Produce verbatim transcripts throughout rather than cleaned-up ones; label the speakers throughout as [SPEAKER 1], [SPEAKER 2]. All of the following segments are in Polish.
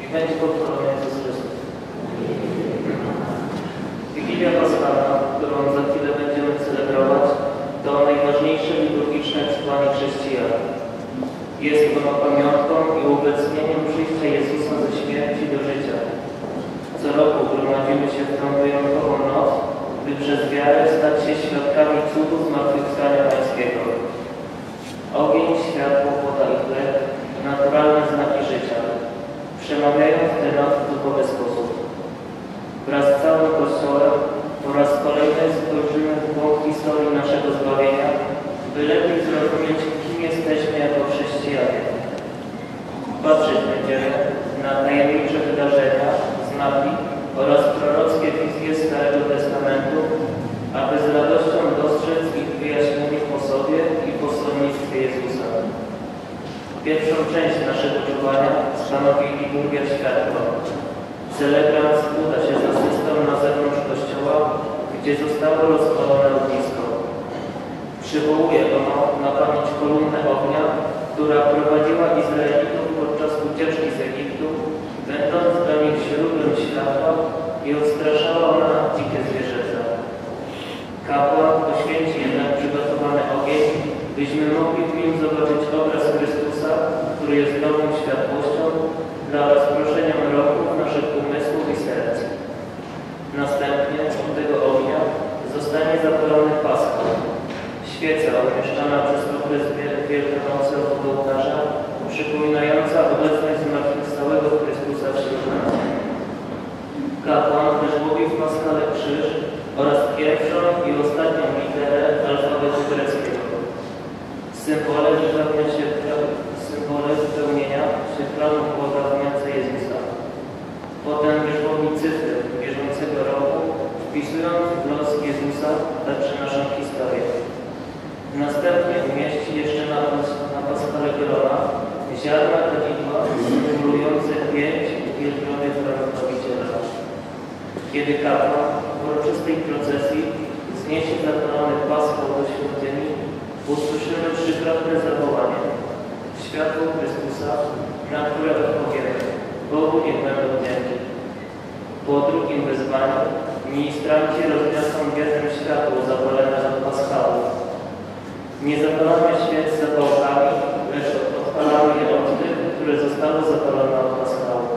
[SPEAKER 1] Niech będzie pochwalony Jezus Chrystus. Wigilia Paschalna, którą za chwilę będziemy celebrować, to najważniejsze liturgiczne przesłanie chrześcijan. Jest ono pamiątką i uobecnieniem przyjścia Jezusa ze śmierci do życia. Co roku gromadzimy się w tę wyjątkową noc, by przez wiarę stać się świadkami cudu zmartwychwstania Pańskiego. Ogień, światło, woda i chleb, naturalne znaki życia, przemawiają w tę noc w duchowy sposób. Wraz z całym Kościołem po raz kolejny spojrzymy w głąb historii naszego zbawienia, by lepiej zrozumieć, kim jesteśmy jako chrześcijanie. Patrzeć będziemy na tajemnicze wydarzenia, znaki oraz prorockie wizje Starego Testamentu, aby z radością dostrzec ich wyjaśnienie w osobie i posłannictwie Jezusa. Pierwszą część naszego czuwania stanowi liturgia światła. Celebrant uda się z asystą na zewnątrz Kościoła, gdzie zostało rozpalone ognisko. Przywołuje ono na pamięć kolumnę ognia, która prowadziła Izraelitów podczas ucieczki z Egiptu, będąc dla nich źródłem światła i odstraszała ona dzikie zwierzęta. Kapłan poświęci jednak przygotowany ogień, byśmy mogli w nim zobaczyć obraz Chrystusa, który jest nową światłością dla rozproszenia mroku naszych umysłów i serc. Następnie od tego ognia zostanie zapalony paschał. Świeca umieszczana przez okres Wielkanocy od ołtarza, przypominająca obecność zmartwychwstałego Chrystusa wśród nas. Kapłan też łowi w paschale krzyż oraz pierwszą i ostatnią literę alfabetu greckiego. Symbole wypełnia się, symbole wypełnienia się planu Boga w miarce Jezusa. Potem wyszłowi cyfry bieżącego roku, wpisując w los Jezusa także naszą historię. Następnie umieści jeszcze na, na paschale grona ziarna kadzidła symulujące pięć uwielbionych Zbawiciela. Kiedy kapłan w uroczystej procesji zniesie zapalony paschał do świątyni, usłyszymy trzykrotne zawołanie: światło Chrystusa, na które odpowiemy: Bogu niech będą dzięki. Po drugim wezwaniu ministranci rozniosą wiedzę światło zapalone od paschału. Nie zapalamy świec zapałkami, lecz odpalamy je od tych, które zostały zapalone od paschału.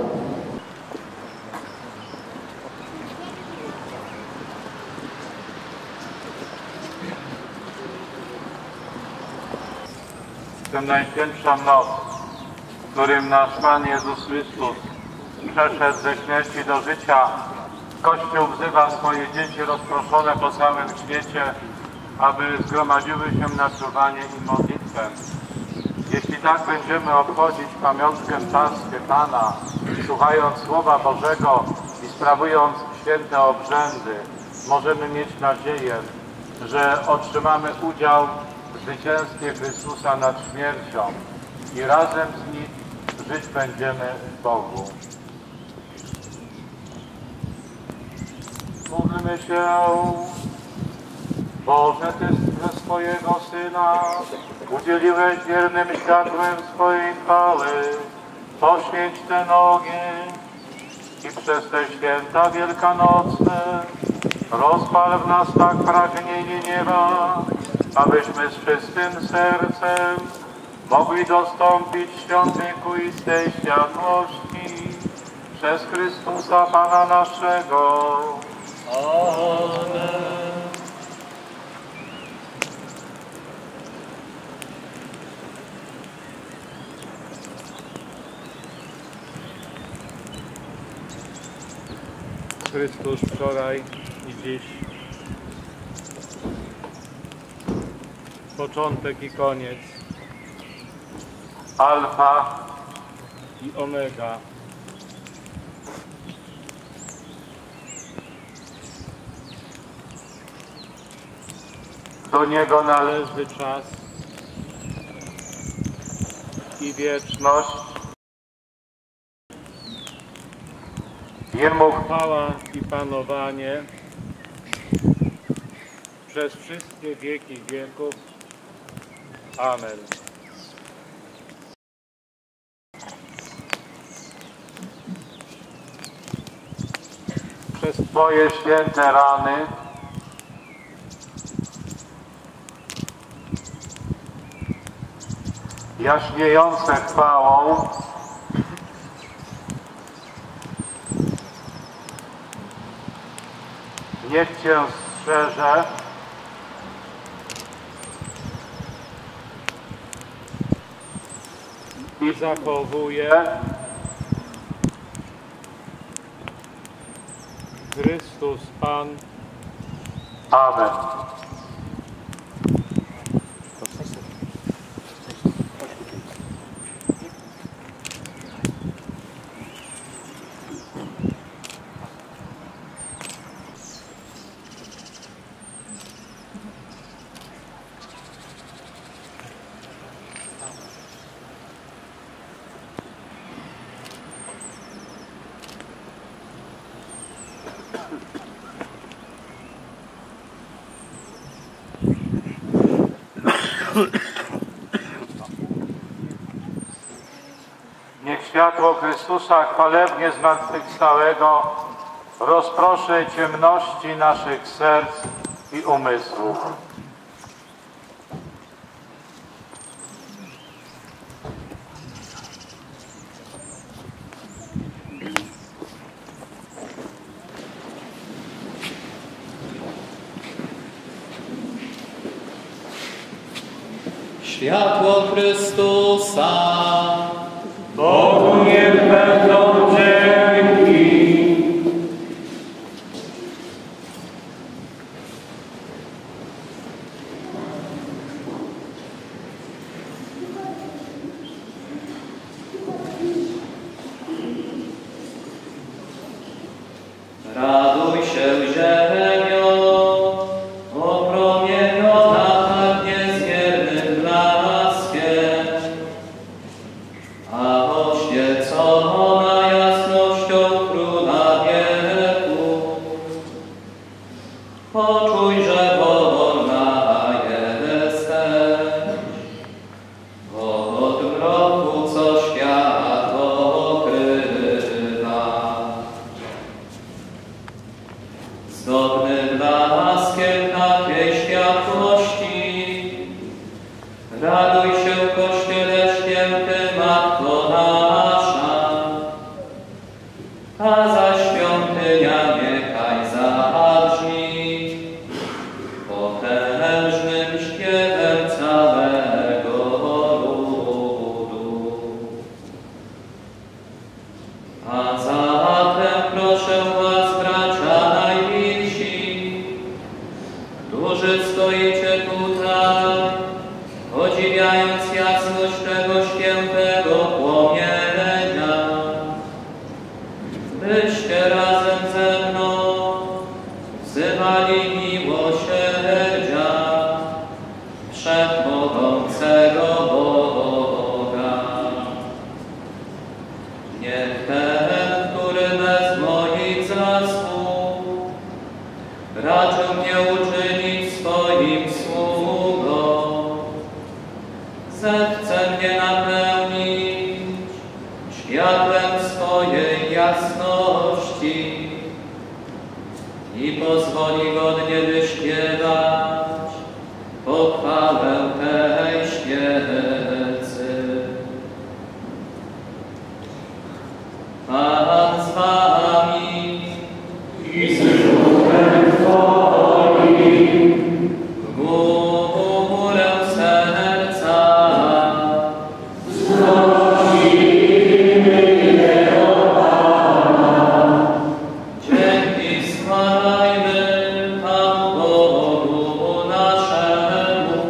[SPEAKER 2] Tę najświętszą noc, w którym nasz Pan Jezus Chrystus przeszedł ze śmierci do życia, Kościół wzywa swoje dzieci rozproszone po całym świecie, aby zgromadziły się na czuwanie i modlitwę. Jeśli tak będziemy obchodzić pamiątkę Paschy Pana, słuchając Słowa Bożego i sprawując święte obrzędy, możemy mieć nadzieję, że otrzymamy udział w zwycięstwie Chrystusa nad śmiercią i razem z Nim żyć będziemy w Bogu. Módlmy się. Boże, Ty ze swojego Syna udzieliłeś wiernym światłem swojej chwały. Poświęć ten ogień i przez te święta wielkanocne rozpal w nas tak pragnienie nieba, abyśmy z czystym sercem mogli dostąpić świątyku i tej światłości przez Chrystusa Pana naszego. Amen.
[SPEAKER 3] Chrystus wczoraj i dziś, początek i koniec,
[SPEAKER 2] Alfa
[SPEAKER 3] i Omega.
[SPEAKER 2] Do Niego należy
[SPEAKER 3] Należy czas
[SPEAKER 2] i wieczność. Jemu
[SPEAKER 3] chwała i panowanie przez wszystkie wieki wieków. Amen. przez
[SPEAKER 2] Twoje święte rany jaśniejące chwałą niech Cię strzeże
[SPEAKER 3] i zachowuje Chrystus Pan.
[SPEAKER 2] Amen. Niech światło Chrystusa chwalebnie zmartwychwstałego rozproszy ciemności naszych serc i umysłów.
[SPEAKER 4] Światło Chrystusa.
[SPEAKER 2] Bogu niech będą dzięki.
[SPEAKER 4] Raduj się, ziemio, opromieniona tak niezmiernym blaskiem, a oświecona jasnością Króla wieków. Poczuj, że wolna jesteś od mroku, co świat okrywa. Zdobnym blaskiem takiej światłości raduj się, Kościele święty, Matko nasza, a za świątynia niechaj zabrzmi potężnym śpiewem całego ludu. A zatem proszę was, bracia najmilsi, którzy stoicie tutaj, podziwiając jasność tego świętego płomienia, byście razem ze mną wzywali miłosierdzia Wszechmogącego Boga. Niech ten, który bez moich zasług raczył mnie uczynić swoim sługą, zechce mnie napełnić światłem swojej jasności i pozwoli godnie wyśpiewać pochwałę tej świecy. Pan z wami
[SPEAKER 2] I z duchem Twoim.
[SPEAKER 4] w górę serca. Dzięki składajmy Panu Bogu naszemu.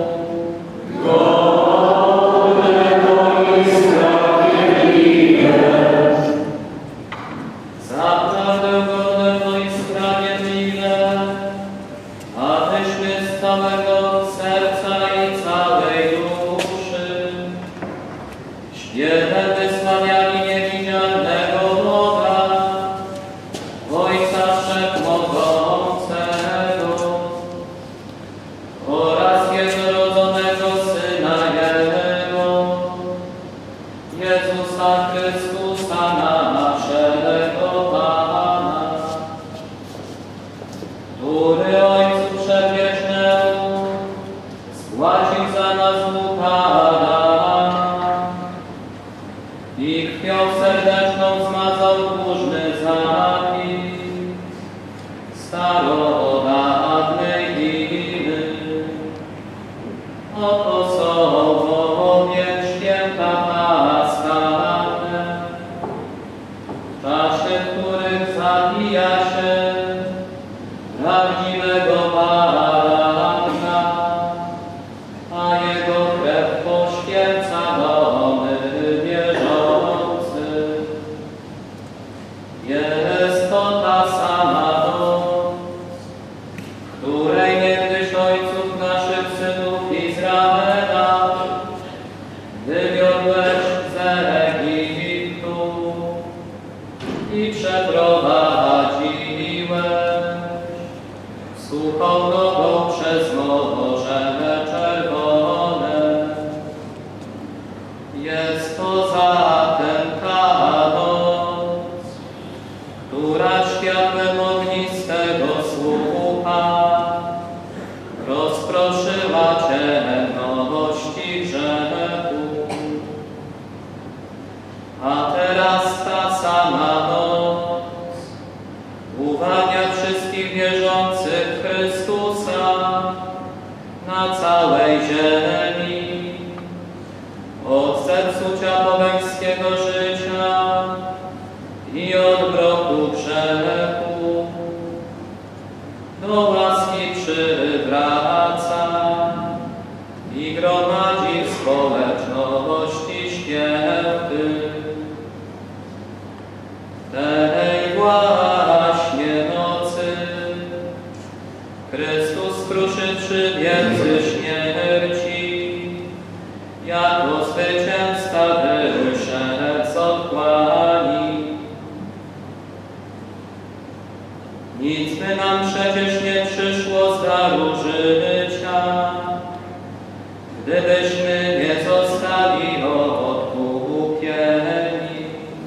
[SPEAKER 4] Zaprawdę godne i sprawiedliwe, abyśmy z całego serca i całej duszy świetnie wysławiali niewidzialnego Boga, Ojca Wszechmogącego oraz jednorodzonego Syna Jego, Jezusa Chrystusa naszego Pana, i krwią serdeczną zmazał dłużny zapis starodawnej winy. Oto są bowiem święta paschalne, w czasie których zabija się prawdziwego baranka, a jego krew poświęca domy wierzących. Jest to ta sama noc, w której niegdyś ojców naszych synów Izraela wywiodłeś z Egiptu i przeprowadziłeś suchą nogą przez Morze Czerwone. Jest to zatem ta noc, która światłem ognistego słupa rozproszyła ciemności grzechu. A teraz ta sama noc uwalnia wszystkich wierzących w Chrystusa na całej ziemi od zepsucia pogańskiego życia i od mroku grzechu. Do łaski przywraca i gromadzi w społeczności świętych. Tej właśnie nocy Chrystus skruszywszy więzy śmierci, jako zwycięzca wyszedł z otchłani. Nic by nam przecież nie przyszło z daru życia, gdybyśmy nie zostali odkupieni.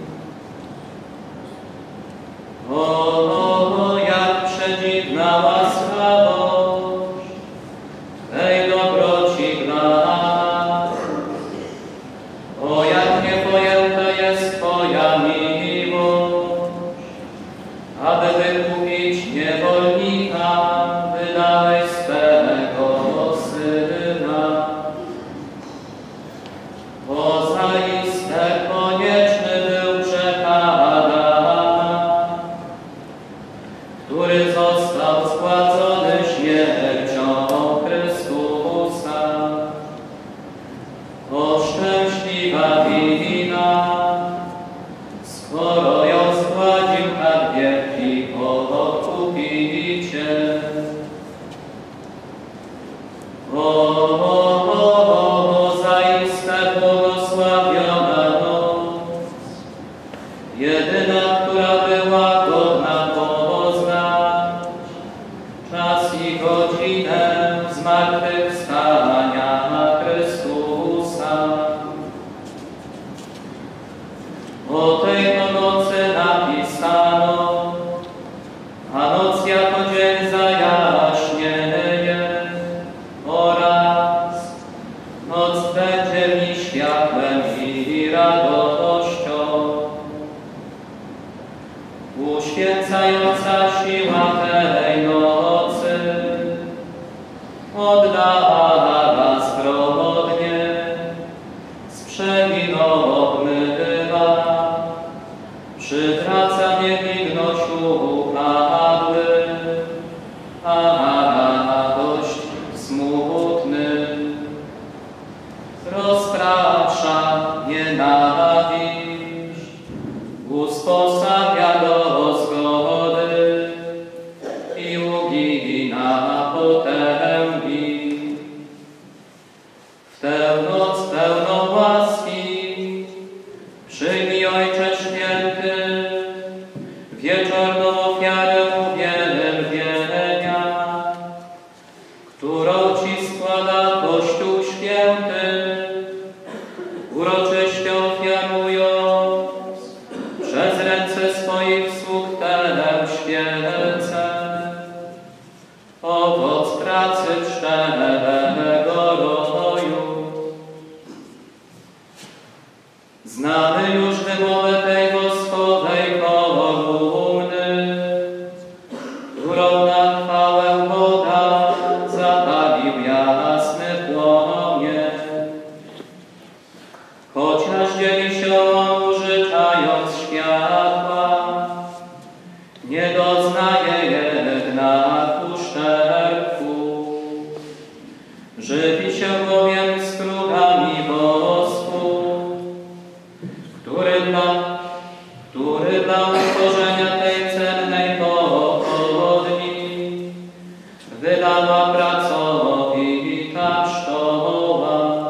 [SPEAKER 4] O, jak przedziwna łaskawość tej dobroci dla nas. O, jak niepojęta jest Twoja miłość, aby wykupić niewolnika, wydałeś swego Syna. O, zaiste konieczny był grzech Adama, który został zgładzony śmiercią Chrystusa. O, szczęśliwa wina, skoro ją zgładził tak wielki Odkupiciel. O, o, o, o, zaiste błogosławiona noc, jedyna, która była godna poznać czas i godzinę zmartwychwstania Chrystusa. O tej to nocy napisano, a noc jako dzień zajaśnieje oraz noc będzie mi światłem i radością. Uświęcająca siła tej nocy oddala zbrodnie, z przewiną obmywa, przywraca niewinność upadłych, a radość smutnym rozprasza nienawiść, usposabia do zgody i ugina potęgi. W tę noc pełną łaski przyjmij, Ojcze Święty, wieczorną ofiarę uwielbienia, którą Ci składa Kościół Święty, uroczyście ofiarując przez ręce swoich sług tę świecę, owoc pracy pszczelnego roju. Znany już który dla utworzenia tej cennej pochodni wydała pracowita szkoła.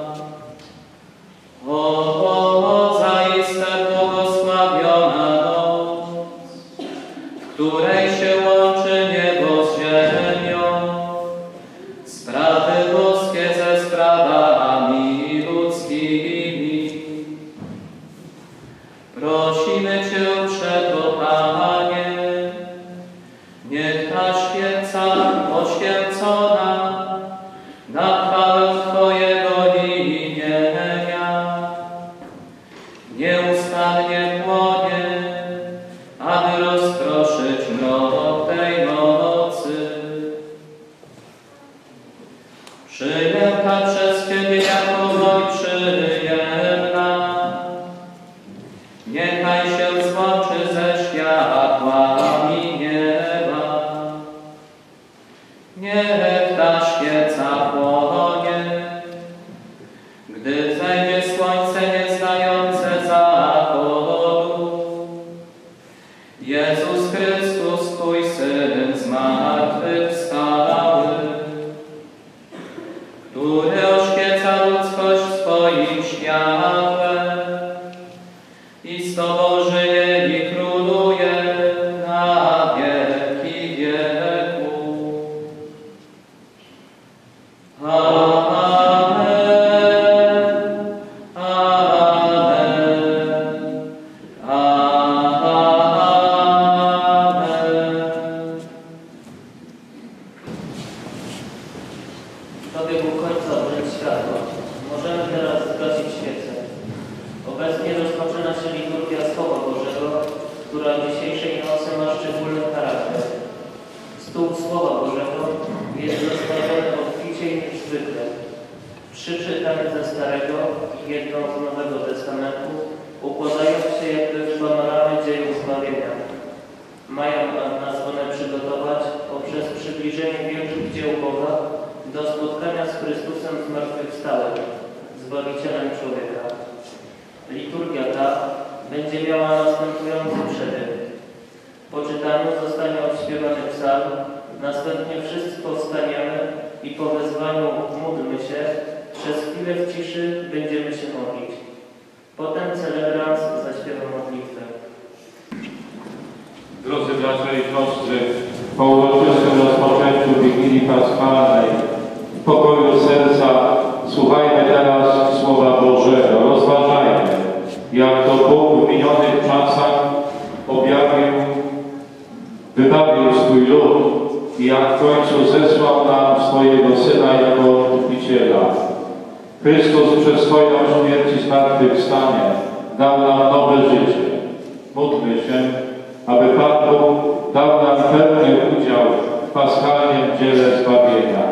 [SPEAKER 4] O, zaiste błogosławiona noc, w której się łączy niebo z ziemią, sprawy boskie ze sprawami ludzkimi. Prosimy Cię, Wszechmo Panie, niech ta świeca oświęcona na chwałę Twojego imienia nieustannie płonie, aby rozproszyć mrok tej nocy. Przyjęta przez Ciebie jako woj przyjemna, niechaj się złączy ze światłami nieba. Niech ta świeca płonie, gdy zajdzie słońce nieznające zachodu. Jezus Chrystus, Twój Syn zmartwychwstały, który oświeca ludzkość swoim światłem i z Tobą żyje i króluje na wieki wieków. Amen. Amen. Amen.
[SPEAKER 1] Dobiegł końca brzeg światła. Możemy teraz zgasić świecę. Obecnie rozpoczyna się liturgia Słowa Bożego, która dzisiejszej nocy ma szczególny charakter. Stół Słowa Bożego jest rozstawiony obficiej niż zwykle. Trzy czytania ze Starego i jedno z Nowego Testamentu układają się jakby w panoramę dziejów zbawienia. Mają nas one przygotować poprzez przybliżenie wielkich dzieł Boga do spotkania z Chrystusem zmartwychwstałym, Zbawicielem człowieka. Liturgia ta będzie miała następujący przebieg. Po czytaniu zostanie odśpiewany psalm, następnie wszyscy powstaniemy i po wezwaniu módlmy się, przez chwilę w ciszy będziemy się modlić. Potem celebrant zaśpiewa modlitwę.
[SPEAKER 2] Drodzy bracia i siostry, po uroczystym rozpoczęciu Wigilii Paschalnej, w pokoju serca słuchajmy teraz Słowa Bożego, rozważajmy, jak to Bóg w minionych czasach objawił, wybawił swój lud i jak w końcu zesłał nam swojego Syna jako Odkupiciela. Chrystus przez swoją śmierć i zmartwychwstanie dał nam nowe życie. Módlmy się, aby Pan Bóg dał nam pełny udział w paschalnym dziele zbawienia.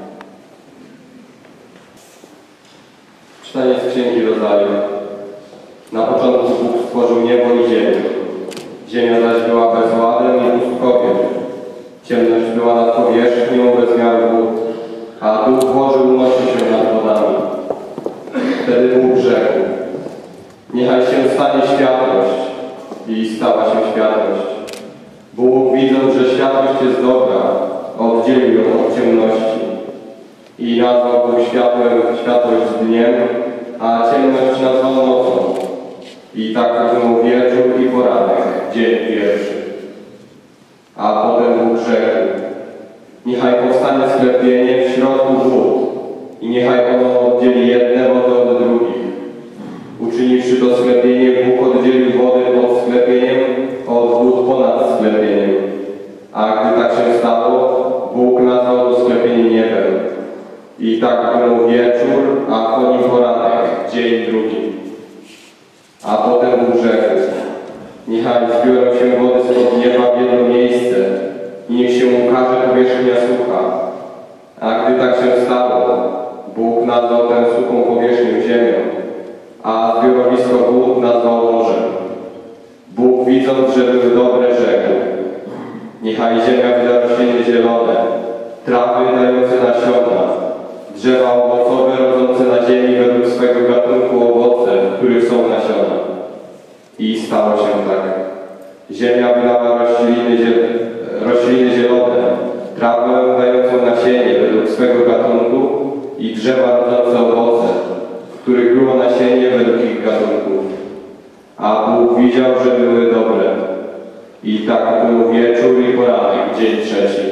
[SPEAKER 5] Czytanie z Księgi Rodzaju. Na początku Bóg stworzył niebo i ziemię. Ziemia zaś była bezładem i pustkowiem. Ciemność była nad powierzchnią bez miary wód, a Duch Boży unosił się nad wodami. Wtedy Bóg rzekł: niechaj się stanie światłość. I stała się światłość. Bóg, widząc, że światłość jest dobra, oddzielił ją od ciemności. I nazwał Bóg światłem światłość dniem, a ciemność nazwał nocą. I tak był wieczór i poranek, dzień pierwszy. A potem Bóg rzekł: niechaj powstanie sklepienie w środku wód i niechaj ono oddzieli jedne wody od drugich. Uczyniwszy to sklepienie, Bóg oddzielił wody pod sklepieniem od wód ponad sklepieniem. A gdy tak się stało, Bóg nazwał to sklepienie niebem. I tak był wieczór, a po nim poranek, dzień drugi. A potem Bóg rzekł: niechaj zbiorą się wody spod nieba w jedno miejsce i niech się ukaże powierzchnia sucha. A gdy tak się stało, Bóg nazwał tę suchą powierzchnię ziemią, a zbiorowisko wód nazwał morzem. Bóg, widząc, że były dobre, rzekł: niechaj ziemia wyda rośliny zielone, trawy dające nasiona, drzewa owocowe rodzące na ziemi według swego gatunku owoce, w których są nasiona. I stało się tak. Ziemia wydała rośliny, ziel rośliny zielone, trawę dającą nasienie według swego gatunku i drzewa rodzące owoce, w których było nasienie według ich gatunków. A Bóg widział, że były dobre. I tak był wieczór i poranek, dzień trzeci.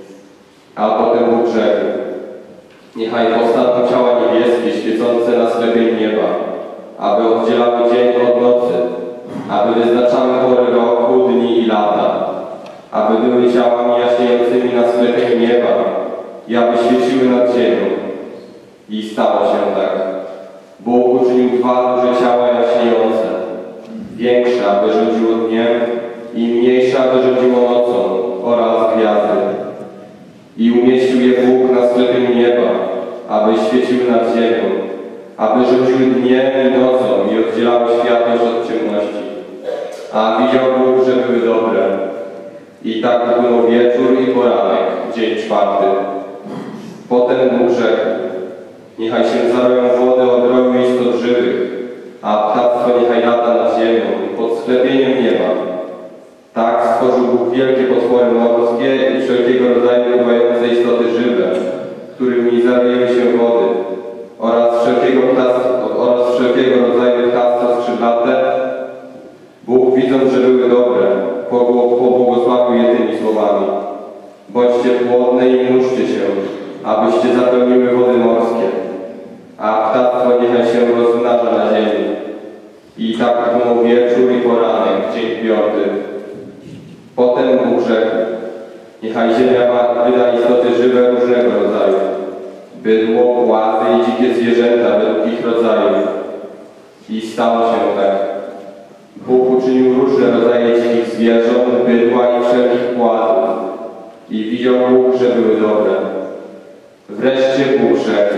[SPEAKER 5] A potem Bóg rzekł: niechaj powstaną ciała niebieskie, świecące na sklepieniu nieba, aby oddzielały dzień od nocy, aby wyznaczały pory roku, dni i lata, aby były ciałami jaśniejącymi na sklepieniu nieba i aby świeciły nad ziemią. I stało się tak. Bóg uczynił dwa duże ciała jaśniejące, większe, aby rządziło dniem, i mniejsze, aby rządziło nocą, oraz gwiazdy. I umieścił je Bóg na sklepieniu nieba, aby świeciły nad ziemią, aby rządziły dniem i nocą i oddzielały światłość od ciemności. A widział Bóg, że były dobre. I tak upłynął wieczór i poranek, dzień czwarty. Potem Bóg rzekł: niechaj się zaroją wody od roju istot żywych, a ptactwo niechaj lata nad ziemią, pod sklepieniem nieba. Tak stworzył Bóg wielkie potwory morskie i wszelkiego rodzaju pływające istoty żywe, którymi zaroiły się wody, oraz wszelkiego, oraz wszelkiego rodzaju ptactwa skrzydlate. Bóg, widząc, że były dobre, pobłogosławił je tymi słowami: bądźcie płodne i mnóżcie się, abyście zapełniły wody morskie, a ptactwo niechaj się rozmnaża na ziemi. I tak był wieczór i poranek, dzień piąty. Potem Bóg rzekł: niechaj ziemia wyda istoty żywe różnego rodzaju, bydło, płazy i dzikie zwierzęta według ich rodzajów. I stało się tak. Bóg uczynił różne rodzaje dzikich zwierząt, bydła i wszelkich płazów. I widział Bóg, że były dobre. Wreszcie Bóg rzekł: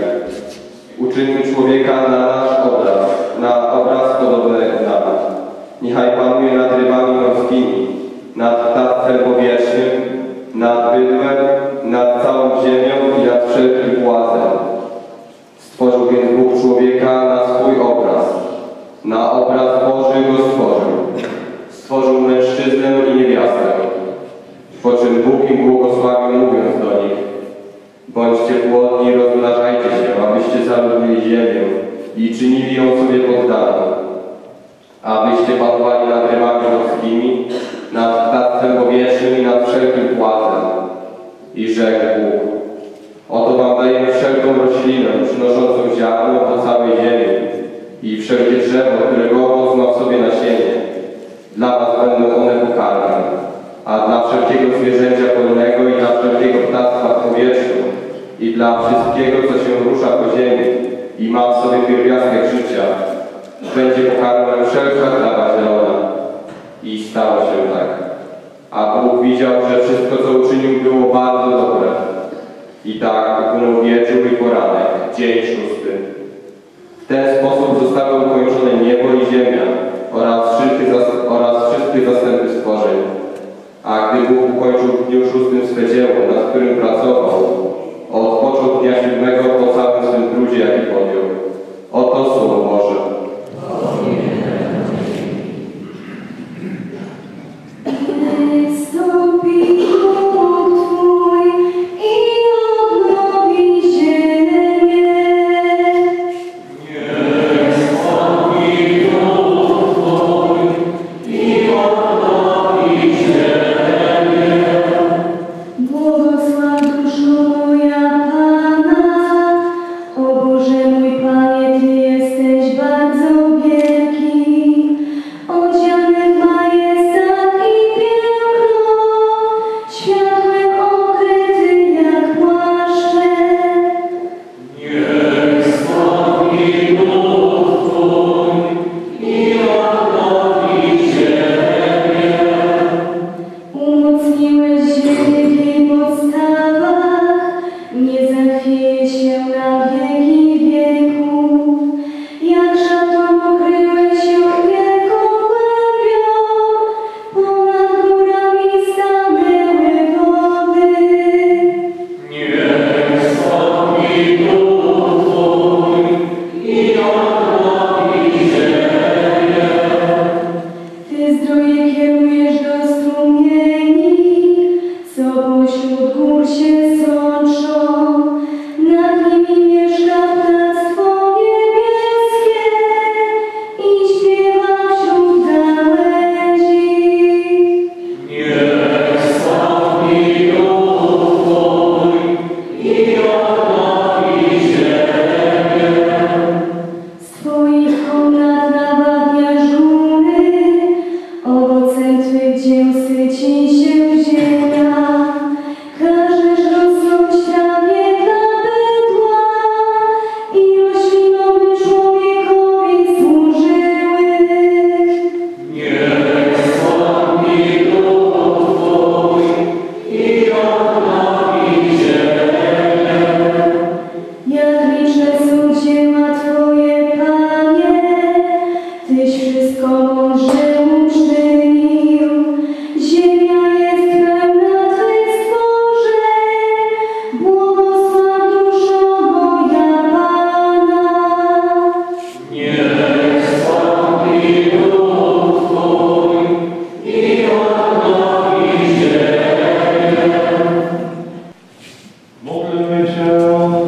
[SPEAKER 5] uczynił człowieka na nasz obraz, na obraz podobny nam. Niechaj panuje nad rybami morskimi, nad ptactwem powietrznym, nad bydłem, nad całą ziemią i nad wszelkim płazem. Stworzył więc Bóg człowieka na swój obraz. Na obraz Boży go stworzył. Stworzył mężczyznę i niewiastę. Po czym Bóg im błogosławił, mówiąc do nich: bądźcie płodni i rozmnażajcie się, abyście zaludnili ziemię i czynili ją sobie poddaną. Abyście panowali nad rybami morskimi, nad ptactwem powietrznym i nad wszelkim płazem. I rzekł Bóg: oto wam daję wszelką roślinę przynoszącą ziarno po całej ziemi i wszelkie drzewo, którego owoc ma w sobie nasienie. Dla was będą one pokarmem, a dla wszelkiego zwierzęcia polnego i dla wszelkiego ptactwa w powietrzu i dla wszystkiego, co się rusza po ziemi i ma w sobie pierwiastek życia, będzie pokarmem wszelka trawa zielona. I stało się tak. A Bóg widział, że wszystko, co uczynił, było bardzo dobre. I tak upłynął wieczór i poranek, dzień szósty. W ten sposób zostały ukończone niebo i ziemia oraz wszystkie, zas oraz wszystkie zastępy stworzeń. A gdy Bóg ukończył w dniu szóstym swe dzieło, nad którym pracował, odpoczął dnia siódmego po całym swym trudzie, jaki podjął. Oto Słowo Boże.
[SPEAKER 6] Błogosław duszo moja Pana. Ustroje kierujesz do strumieni, co pośród gór się sączą. Nad nimi mieszka ptactwo niebieskie i śpiewa wśród gałęzi.
[SPEAKER 4] Niech stąpi duch Twój i odnowi ziemię.
[SPEAKER 6] Z Twoich komnat nawadniasz góry, owocem Twych dzieł syci się ziemia. Każesz rosnąć trawie dla bydła i roślinom, by człowiekowi służyły.
[SPEAKER 4] Niech stąpi duch Twój i odnowi ziemię.
[SPEAKER 6] Jak liczne są dzieła Twoje, Panie, Tyś wszystko mądrze uczynił. Ziemia jest pełna Twych stworzeń, błogosław duszo moja Pana.
[SPEAKER 4] Niech stąpi duch Twój i odnowi ziemię.
[SPEAKER 2] Módlmy się.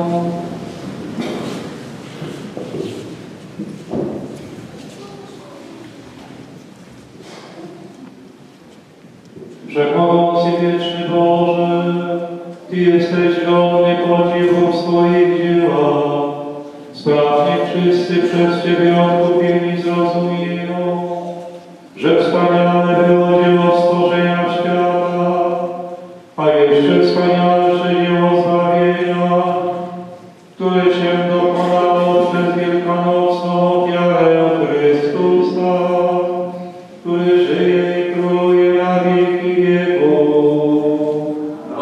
[SPEAKER 2] Wszechmogący wieczny Boże, Ty jesteś godny podziwu w swoich dziełach. Spraw niech wszyscy przez Ciebie odkupieni zrozumieją, że wspaniale było dzieło stworzenia świata, a jeszcze wspanialsze dzieło zbawienia, które się dokonało przez wielkanocną ofiarę Chrystusa, który żyje i króluje na wieki wieków.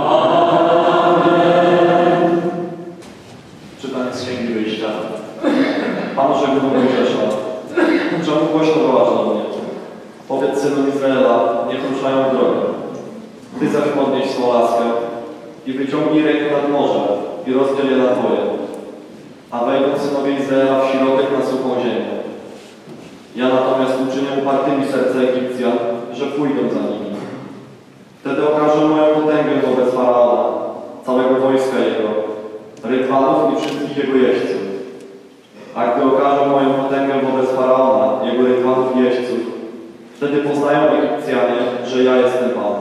[SPEAKER 7] Czytanie z Księgi Wyjścia. Pan rzekł do Mojżesza: czemu głośno wołasz do mnie? Powiedz synom Izraela, niech ruszają w drogę. Ty zaś podnieś swą laskę i wyciągnij rękę nad morze i rozdziel je na dwoje, a wejdą synowie Izraela w środek na suchą ziemię. Ja natomiast uczynię upartymi serce Egipcjan, że pójdą za nimi. Wtedy okażę moją potęgę wobec Faraona, całego wojska jego, rydwanów i wszystkich jego jeźdźców. A gdy okażę moją potęgę wobec Faraona, jego rydwanów i jeźdźców, wtedy poznają Egipcjanie, że ja jestem Pan.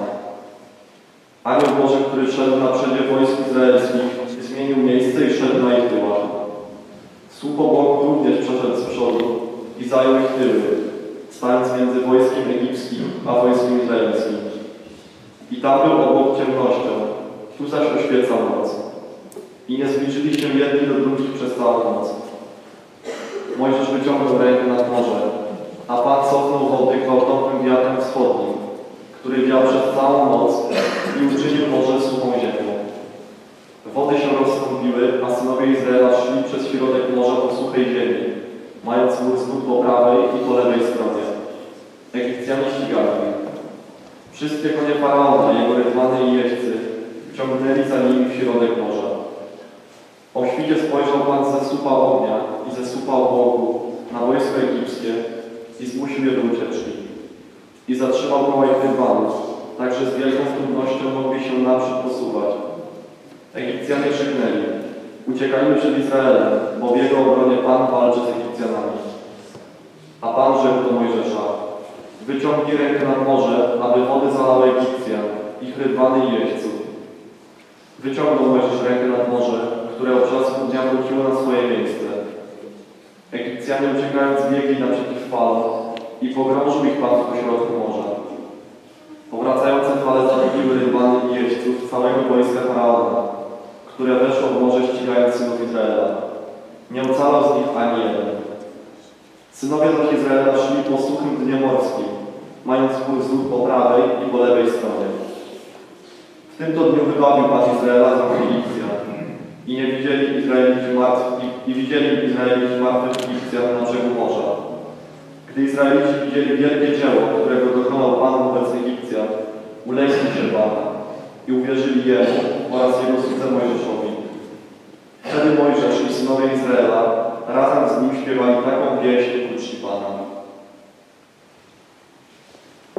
[SPEAKER 7] Anioł Boży, który szedł na przedzie wojsk izraelskich, zmienił miejsce i szedł na ich tyłach. Słup obok również przeszedł z przodu i zajął ich tyły, stając między wojskiem egipskim a wojskiem izraelskim. I tam był obok ciemnością, tu zaś oświecał noc. I nie zbliżyli się jedni do drugich przez całą noc. Mojżesz wyciągnął rękę nad morze, a Pan cofnął wody gwałtownym wiatrem wschodnim, który wiał przez całą noc i uczynił morze suchą ziemią. Wody się rozstąpiły, a synowie Izraela szli przez środek morza po suchej ziemi, mając mur wzdłuż po prawej i po lewej stronie. Egipcjanie ścigali ich. Wszystkie konie Faraona, jego rydwany i jeźdźcy ciągnęli za nimi w środek morza. O świcie spojrzał Pan ze słupa ognia i ze słupa obłoku na wojsko egipskie i zmusił je do ucieczki. I zatrzymał koła ich rydwanów, tak że z wielką trudnością mogli się naprzód posuwać. Egipcjanie krzyknęli: uciekajmy przed Izraelem, bo w jego obronie Pan walczy z Egipcjanami. A Pan rzekł do Mojżesza: wyciągnij rękę nad morze, aby wody zalały Egipcjan, ich rydwany i jeźdźców. Wyciągnął Mojżesz rękę nad morze, które o brzasku dnia wróciło na swoje miejsce. Egipcjanie uciekając biegli naprzeciw fal i pogrążył ich Pan w pośrodku morza. Powracające fale zabiły rydwany i jeźdźców całego wojska Faraona, które weszło w morze ścigając synów Izraela. Nie ocalał z nich ani jeden. Synowie zaś Izraela szli po suchym dnie morskim, mając kurs wzdłuż po prawej i po lewej stronie. W tym to dniu wybawił Pan Izraela z Egipcjan i nie widzieli Izraelici martwych i, i widzieli Izraelici martwych Egipcjan na brzegu morza. Gdy Izraelici widzieli wielkie dzieło, którego dokonał Pan wobec Egipcjan, ulegli się Pana i uwierzyli Jemu oraz Jego słudze Mojżeszowi. Wtedy Mojżesz i synowie Izraela razem z nim śpiewali taką pieśń ku czci Pana.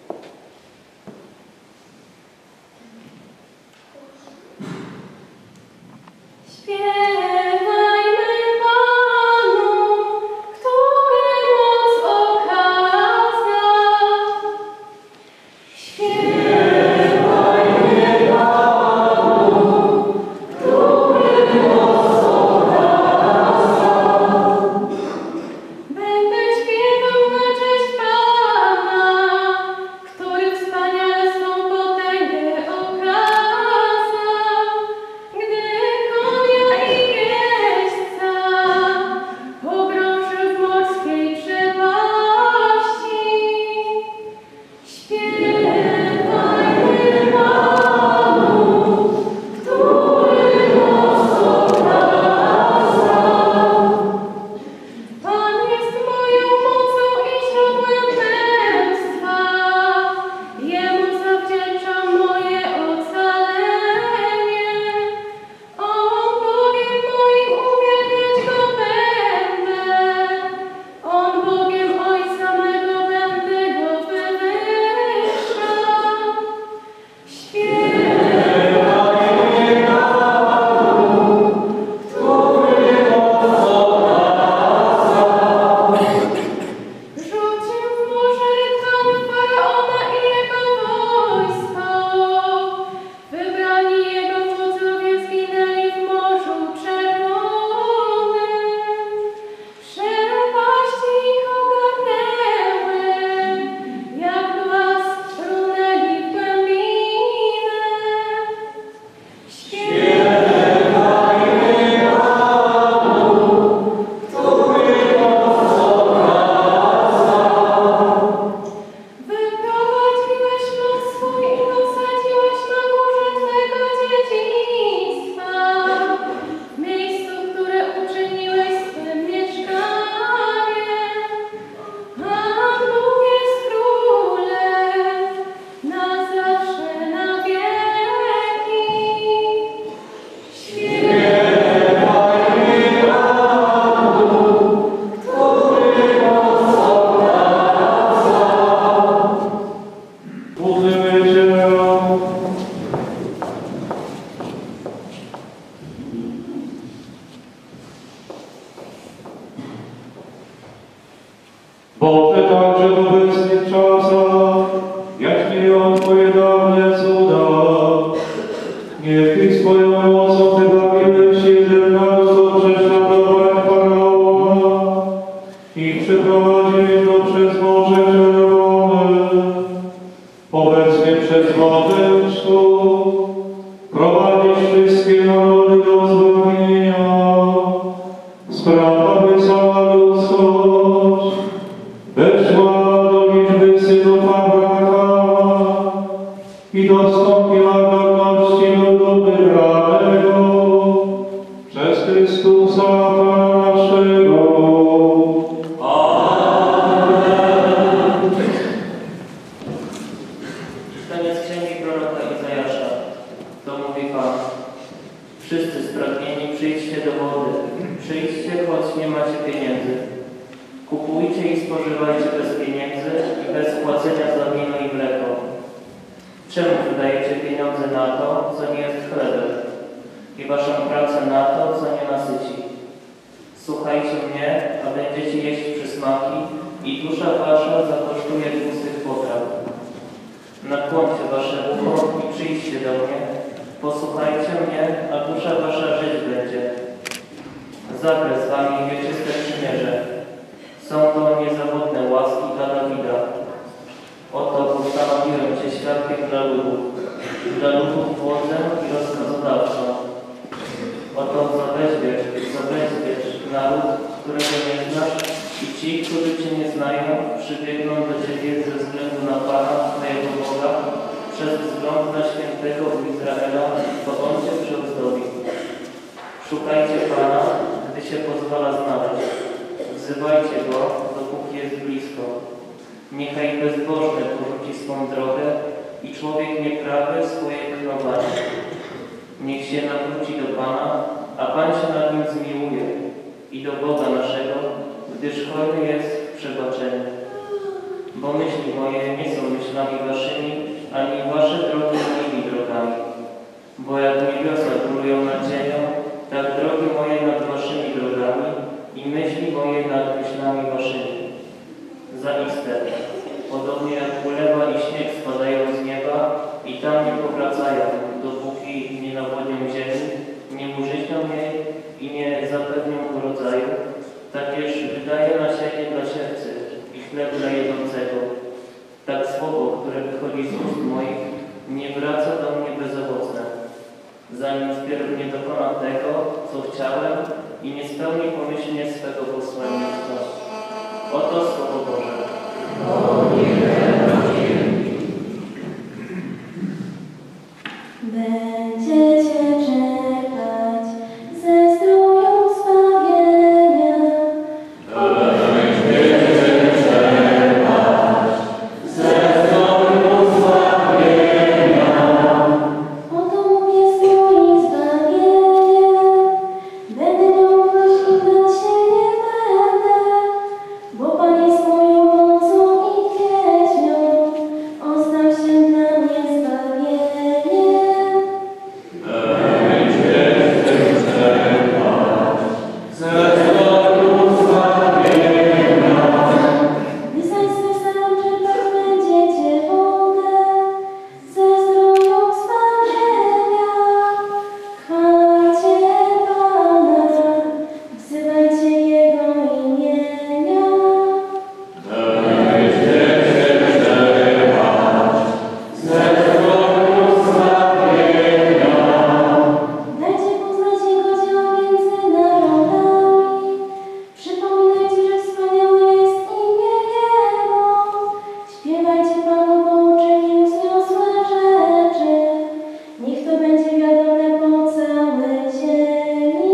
[SPEAKER 8] Boże, także w obecnych czasach, jak dzieją Twoje dawne cuda, niech Ty swoją mocą wybawiłeś jeden naród do prześladowań Faraona i przeprowadziłeś go przez Morze Czerwone. Obecnie przez wodę chrztu prowadzisz wszystkie narody do zbawienia. Spraw, aby cała ludzkość weszła do liczby synów Abrahama i dostąpiła godności ludu wybranego przez Chrystusa Pana naszego.
[SPEAKER 1] Amen. Czytanie z księgi proroka Izajasza. To mówi Pan. Wszyscy spragnieni, przyjdźcie do wody. Przyjdźcie, choć nie macie pieniędzy. Kupujcie i spożywajcie bez pieniędzy i bez płacenia za wino i mleko. Czemu wydajecie pieniądze na to, co nie jest chlebem, i waszą pracę na to, co nie nasyci? Słuchajcie mnie, a będziecie jeść przysmaki i dusza wasza zakosztuje tłustych potraw. Nakłoncie wasze ucho i przyjdźcie do mnie, posłuchajcie mnie, a dusza wasza żyć będzie. Zawrę z wami wieczyste przymierze. Są to niezawodne łaski dla Dawida. Oto postanowiłem Cię świadkiem dla ludów, dla ludów wodzem i rozkazodawcą. Oto zaweźmiesz, zaweźmiesz naród, którego nie znasz, i ci, którzy Cię nie znają, przybiegną do Ciebie ze względu na Pana, Twojego Boga, przez wzgląd na świętego Izraela, bo On Cię przyozdobi. Szukajcie Pana, gdy się pozwala znaleźć. Wzywajcie Go, dopóki jest blisko. Niechaj bezbożny porzuci swą drogę i człowiek nieprawy swoje knowanie. Niech się nawróci do Pana, a Pan się nad nim zmiłuje, i do Boga naszego, gdyż hojny jest w przebaczeniu. Bo myśli moje nie są myślami myślami waszymi, ani wasze drogi moimi drogami. Bo jak niebiosa górują nad ziemią, tak drogi moje nad waszymi drogami i myśli moje nad myślami waszymi. Zaiste, podobnie jak ulewa i śnieg spadają z nieba i tam nie powracają, dopóki nie nawodnią ziemi, nie użyśnią jej i nie zapewnią urodzaju, takież wydaje nasienie dla siewcy i chleb dla jedzącego. Tak słowo, które wychodzi z ust moich, nie wraca do mnie bezowocne, zanim wpierw nie dokona tego, co chciałem i nie spełni pomyślnie swego posłannictwa. Oto Słowo Boże.
[SPEAKER 6] Będziecie czekać ze zdroją zbawienia. Będziecie czekać ze zdroją zbawienia. Oto mówię zdrojem zbawienia. Będę miał ktoś i dać się nie będę, bo Pan jest moją mocą i pieśnią. Ostaw się dla mnie zbawienie. Gdy zaś słyszałem, że tak będziecie wodę ze zdroją zbawienia. Chwalcie Pana, wzywajcie Jego imienia. Dajcie poznać Jego dzieło między narodami. Przypominajcie, że wspaniałe jest imię Jego. Śpiewajcie Panu, bo uczynił wzniosłe rzeczy. Niech to będzie wiadome po całej ziemi.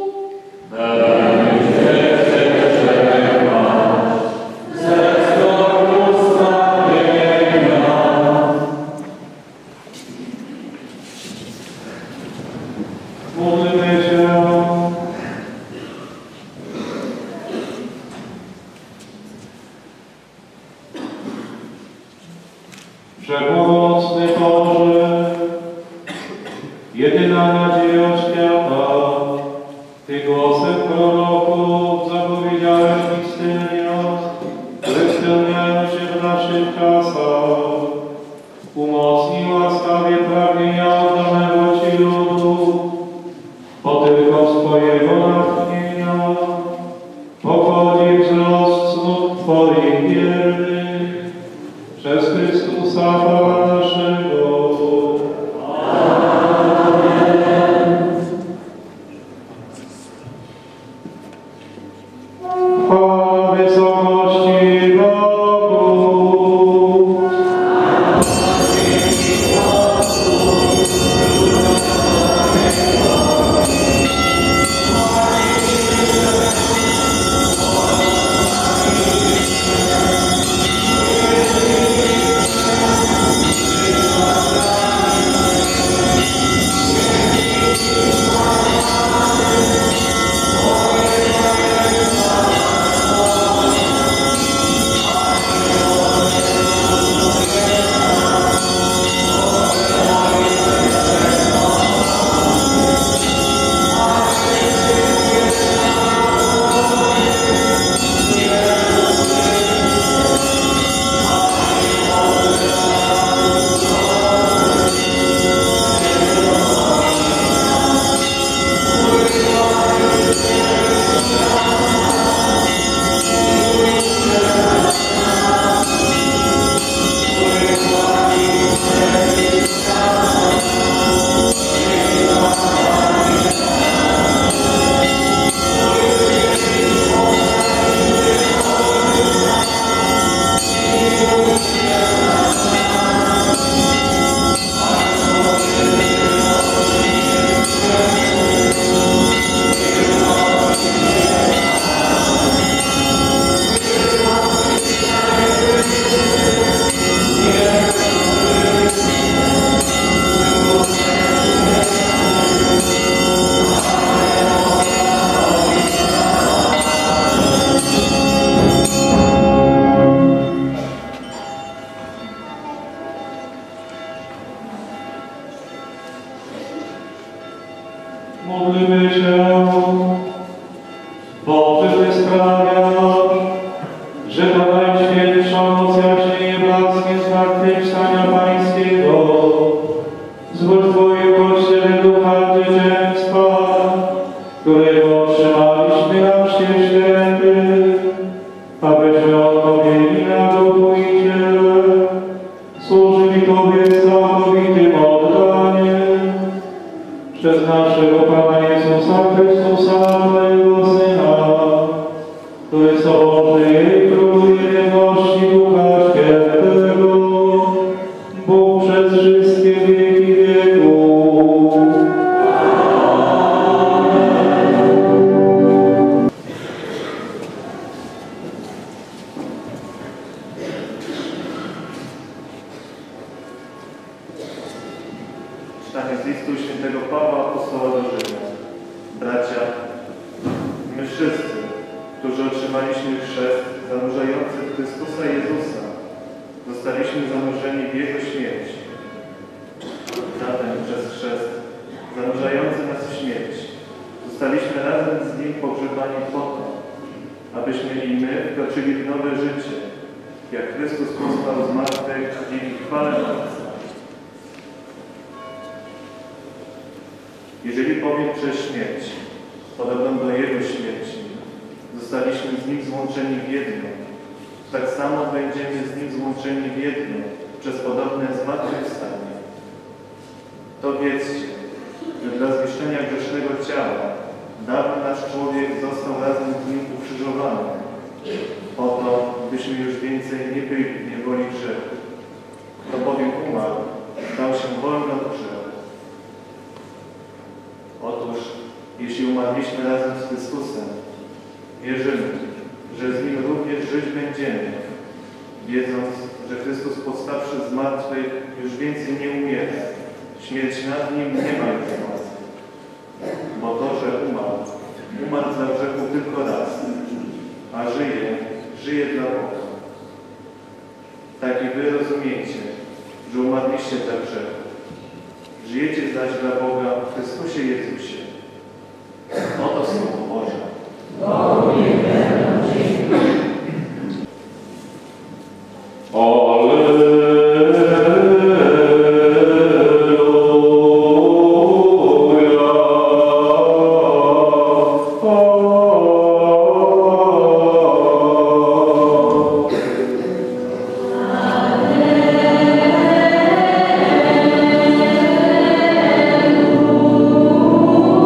[SPEAKER 8] Módlmy się. Wszechmocny Boże, jedyna nadzieja świata, Ty głosem proroków zapowiedziałeś istnienia, które spełniają się w naszych czasach. Umocnij łaskawie pragnienia oddanego Ci ludu, bo tylko z Twojego natchnienia pochodzi wzrost cnót Twoich wiernych przez Chrystusa Pana naszego. Chwała wysokości Bogu.
[SPEAKER 6] Amen.
[SPEAKER 8] Módlmy się. Boże, Ty sprawiasz, że ta najświętsza noc jaśnieje blaskiem zmartwychwstania Pańskiego. Złóż Twoje Kościele ducha dzieciństwa, którego otrzymaliśmy na Chrzcie Świętym, abyśmy odpowiedzi na duchu i ciele służyli Tobie z całkowitym oddaniem przez naszego Pana Jezusa Chrystusa, Twojego Syna, który soboży i króluje w jedności Ducha Świętego, Bóg przez wszystkie wieki wieków.
[SPEAKER 9] Czytanie z listu świętego Pawła apostoła do Rzymian. Bracia, my wszyscy, którzy otrzymaliśmy chrzest zanurzający w Chrystusa Jezusa, zostaliśmy zanurzeni w Jego śmierć. Zatem przez chrzest zanurzający nas w śmierć zostaliśmy razem z Nim pogrzebani po to, abyśmy i my wkroczyli w nowe życie, jak Chrystus powstał z martwych dzięki chwale Ojca. Jeżeli bowiem przez śmierć, podobną do Jego śmierci, zostaliśmy z Nim złączeni w jedno, tak samo będziemy z Nim złączeni w jedno przez podobne zmartwychwstanie. To wiedzcie, że dla zniszczenia grzesznego ciała dawny nasz człowiek został razem z Nim ukrzyżowany, po to, byśmy już więcej nie byli w niewoli grzechu. Kto bowiem umarł, stał się wolny od grzechu. Otóż, jeśli umarliśmy razem z Chrystusem, wierzymy, że z Nim również żyć będziemy, wiedząc, że Chrystus powstawszy z martwych już więcej nie umiera. Śmierć nad Nim nie ma już mocy. Bo to, że umarł, umarł dla grzechu tylko raz, a żyje, żyje dla Boga. Tak i wy rozumiecie, że umarliście dla grzechu. Żyjecie zaś dla Boga w Chrystusie Jezusie. Oto Słowo Boże.
[SPEAKER 6] Alleluja.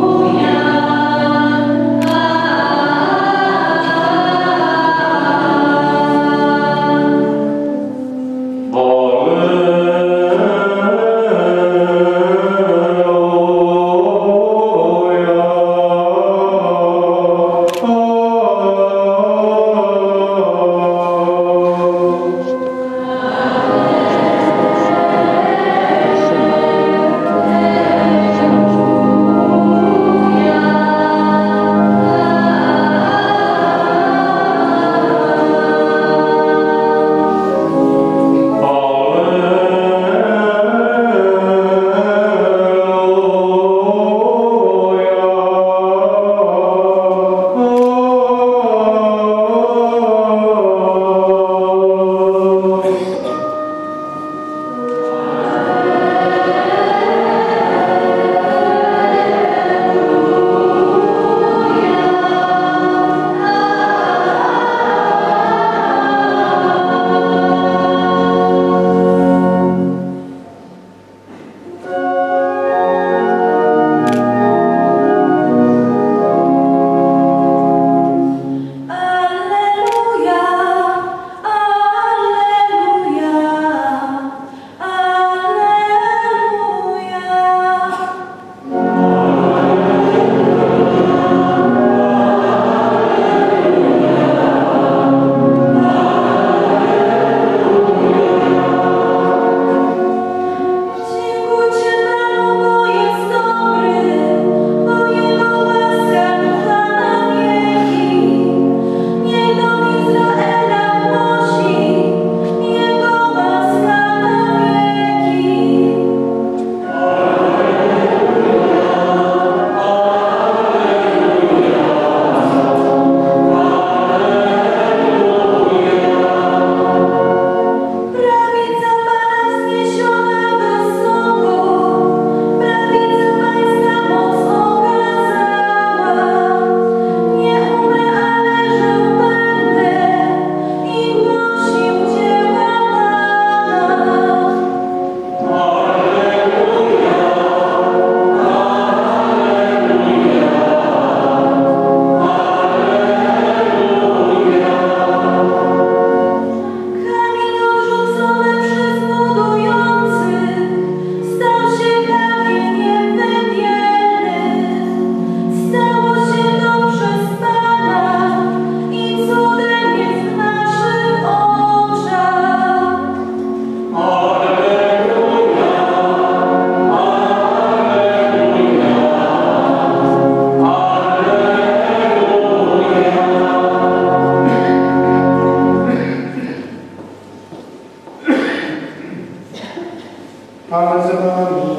[SPEAKER 8] Pan z wami.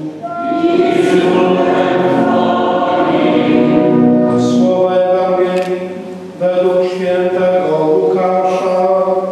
[SPEAKER 8] Słowa Ewangelii według świętego Łukasza.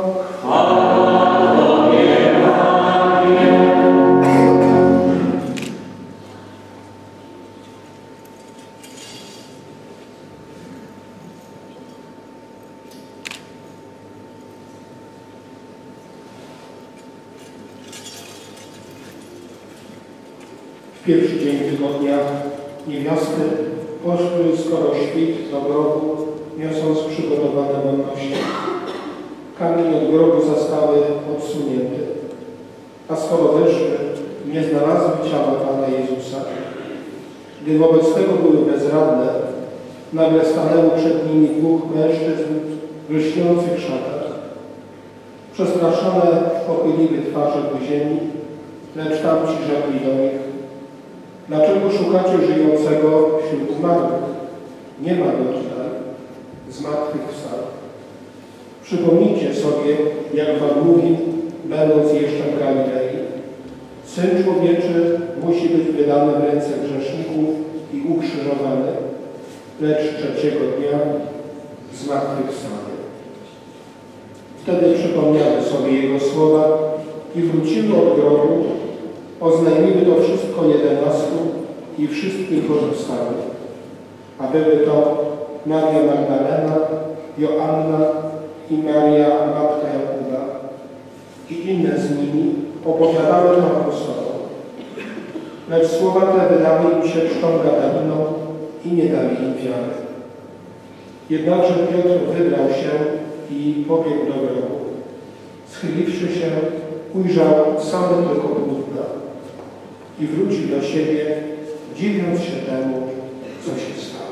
[SPEAKER 8] W pierwszy dzień tygodnia niewiasty poszły skoro świt do grobu, niosąc przygotowane wonności. Kamień od grobu zostały odsunięty, a skoro weszły, nie znalazły ciała Pana Jezusa. Gdy wobec tego były bezradne, nagle stanęło przed nimi dwóch mężczyzn w lśniących szatach. Przestraszone pochyliły twarze do ziemi, lecz tamci rzekli do nich: dlaczego szukacie żyjącego wśród umarłych? Nie ma go tutaj, zmartwychwstał. Przypomnijcie sobie, jak wam mówił, będąc jeszcze w Galilei. Syn Człowieczy musi być wydany w ręce grzeszników i ukrzyżowany, lecz trzeciego dnia zmartwychwstanie. Wtedy przypomniały sobie jego słowa i wróciły od grobu, oznajmiły to wszystko jedenastu i wszystkim pozostałym. A były to Maria Magdalena, Joanna i Maria, matka Jakuba. I inne z nimi opowiadały to apostołom. Lecz słowa te wydały im się czczą gadaniną i nie dali im wiary. Jednakże Piotr wybrał się i pobiegł do grobu. Schyliwszy się, ujrzał same tylko płótna i wrócił do siebie, dziwiąc się temu, co się stało.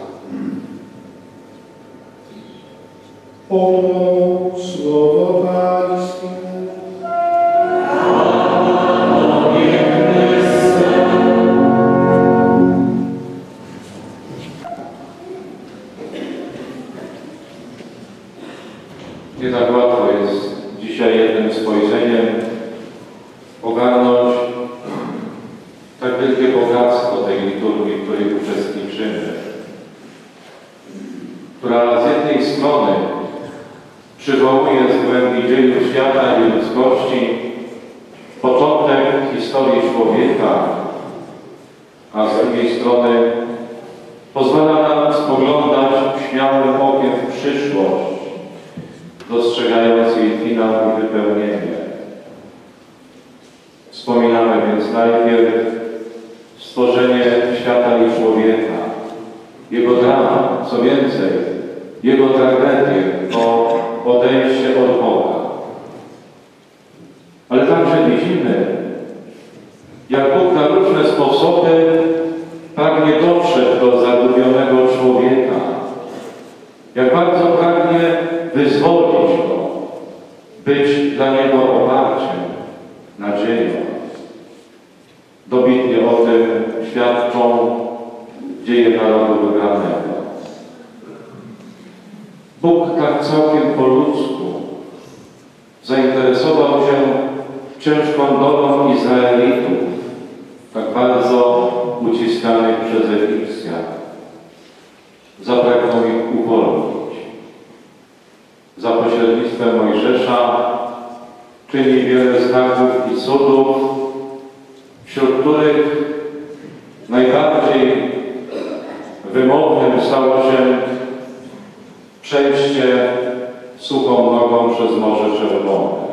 [SPEAKER 8] Oto słowo Pańskie.
[SPEAKER 2] Nie tak łatwo jest dzisiaj jednym spojrzeniem ogarnąć tak wielkie bogactwo tej liturgii, w której uczestniczymy, która z jednej strony przywołuje z głębi dziejów świata i ludzkości początek historii człowieka, a z drugiej strony pozwala nam spoglądać śmiałym okiem w przyszłość, dostrzegając jej finał i wypełnienie. Wspominamy więc najpierw stworzenie świata i człowieka, jego dramat, co więcej, jego tragedię, o odejście od Boga. Ale także widzimy, jak Bóg na różne sposoby pragnie dotrzeć do zagubionego człowieka, jak bardzo pragnie wyzwolić go, być dla niego oparciem, nadzieją. Dobitnie o tym świadczą dzieje narodu wybranego. Bóg tak całkiem po ludzku zainteresował się ciężką dolą Izraelitów, tak bardzo uciskanych przez Egipcjan. Zapragnął ich uwolnić. Za pośrednictwem Mojżesza czyni wiele znaków i cudów, wśród których najbardziej wymownym stało się przejście suchą nogą przez Morze Czerwone.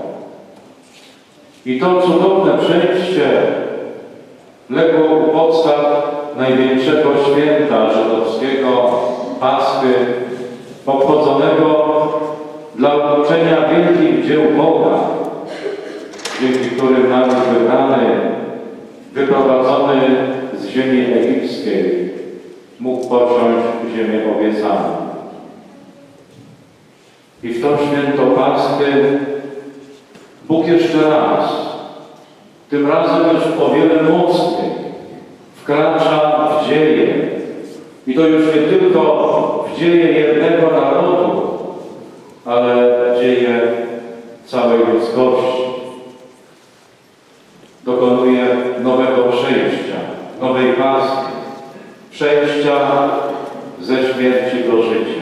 [SPEAKER 2] I to cudowne przejście legło u podstaw największego święta żydowskiego, Paschy, obchodzonego dla uczczenia wielkich dzieł Boga, dzięki którym naród wybrany, wyprowadzony z ziemi egipskiej, mógł posiąść ziemię obiecaną. I w to święto Paschy Bóg jeszcze raz, tym razem już o wiele mocniej, wkracza w dzieje. I to już nie tylko w dzieje jednego narodu, ale dzieje całej ludzkości. Dokonuje przyjścia, nowej pasji, przejścia ze śmierci do życia.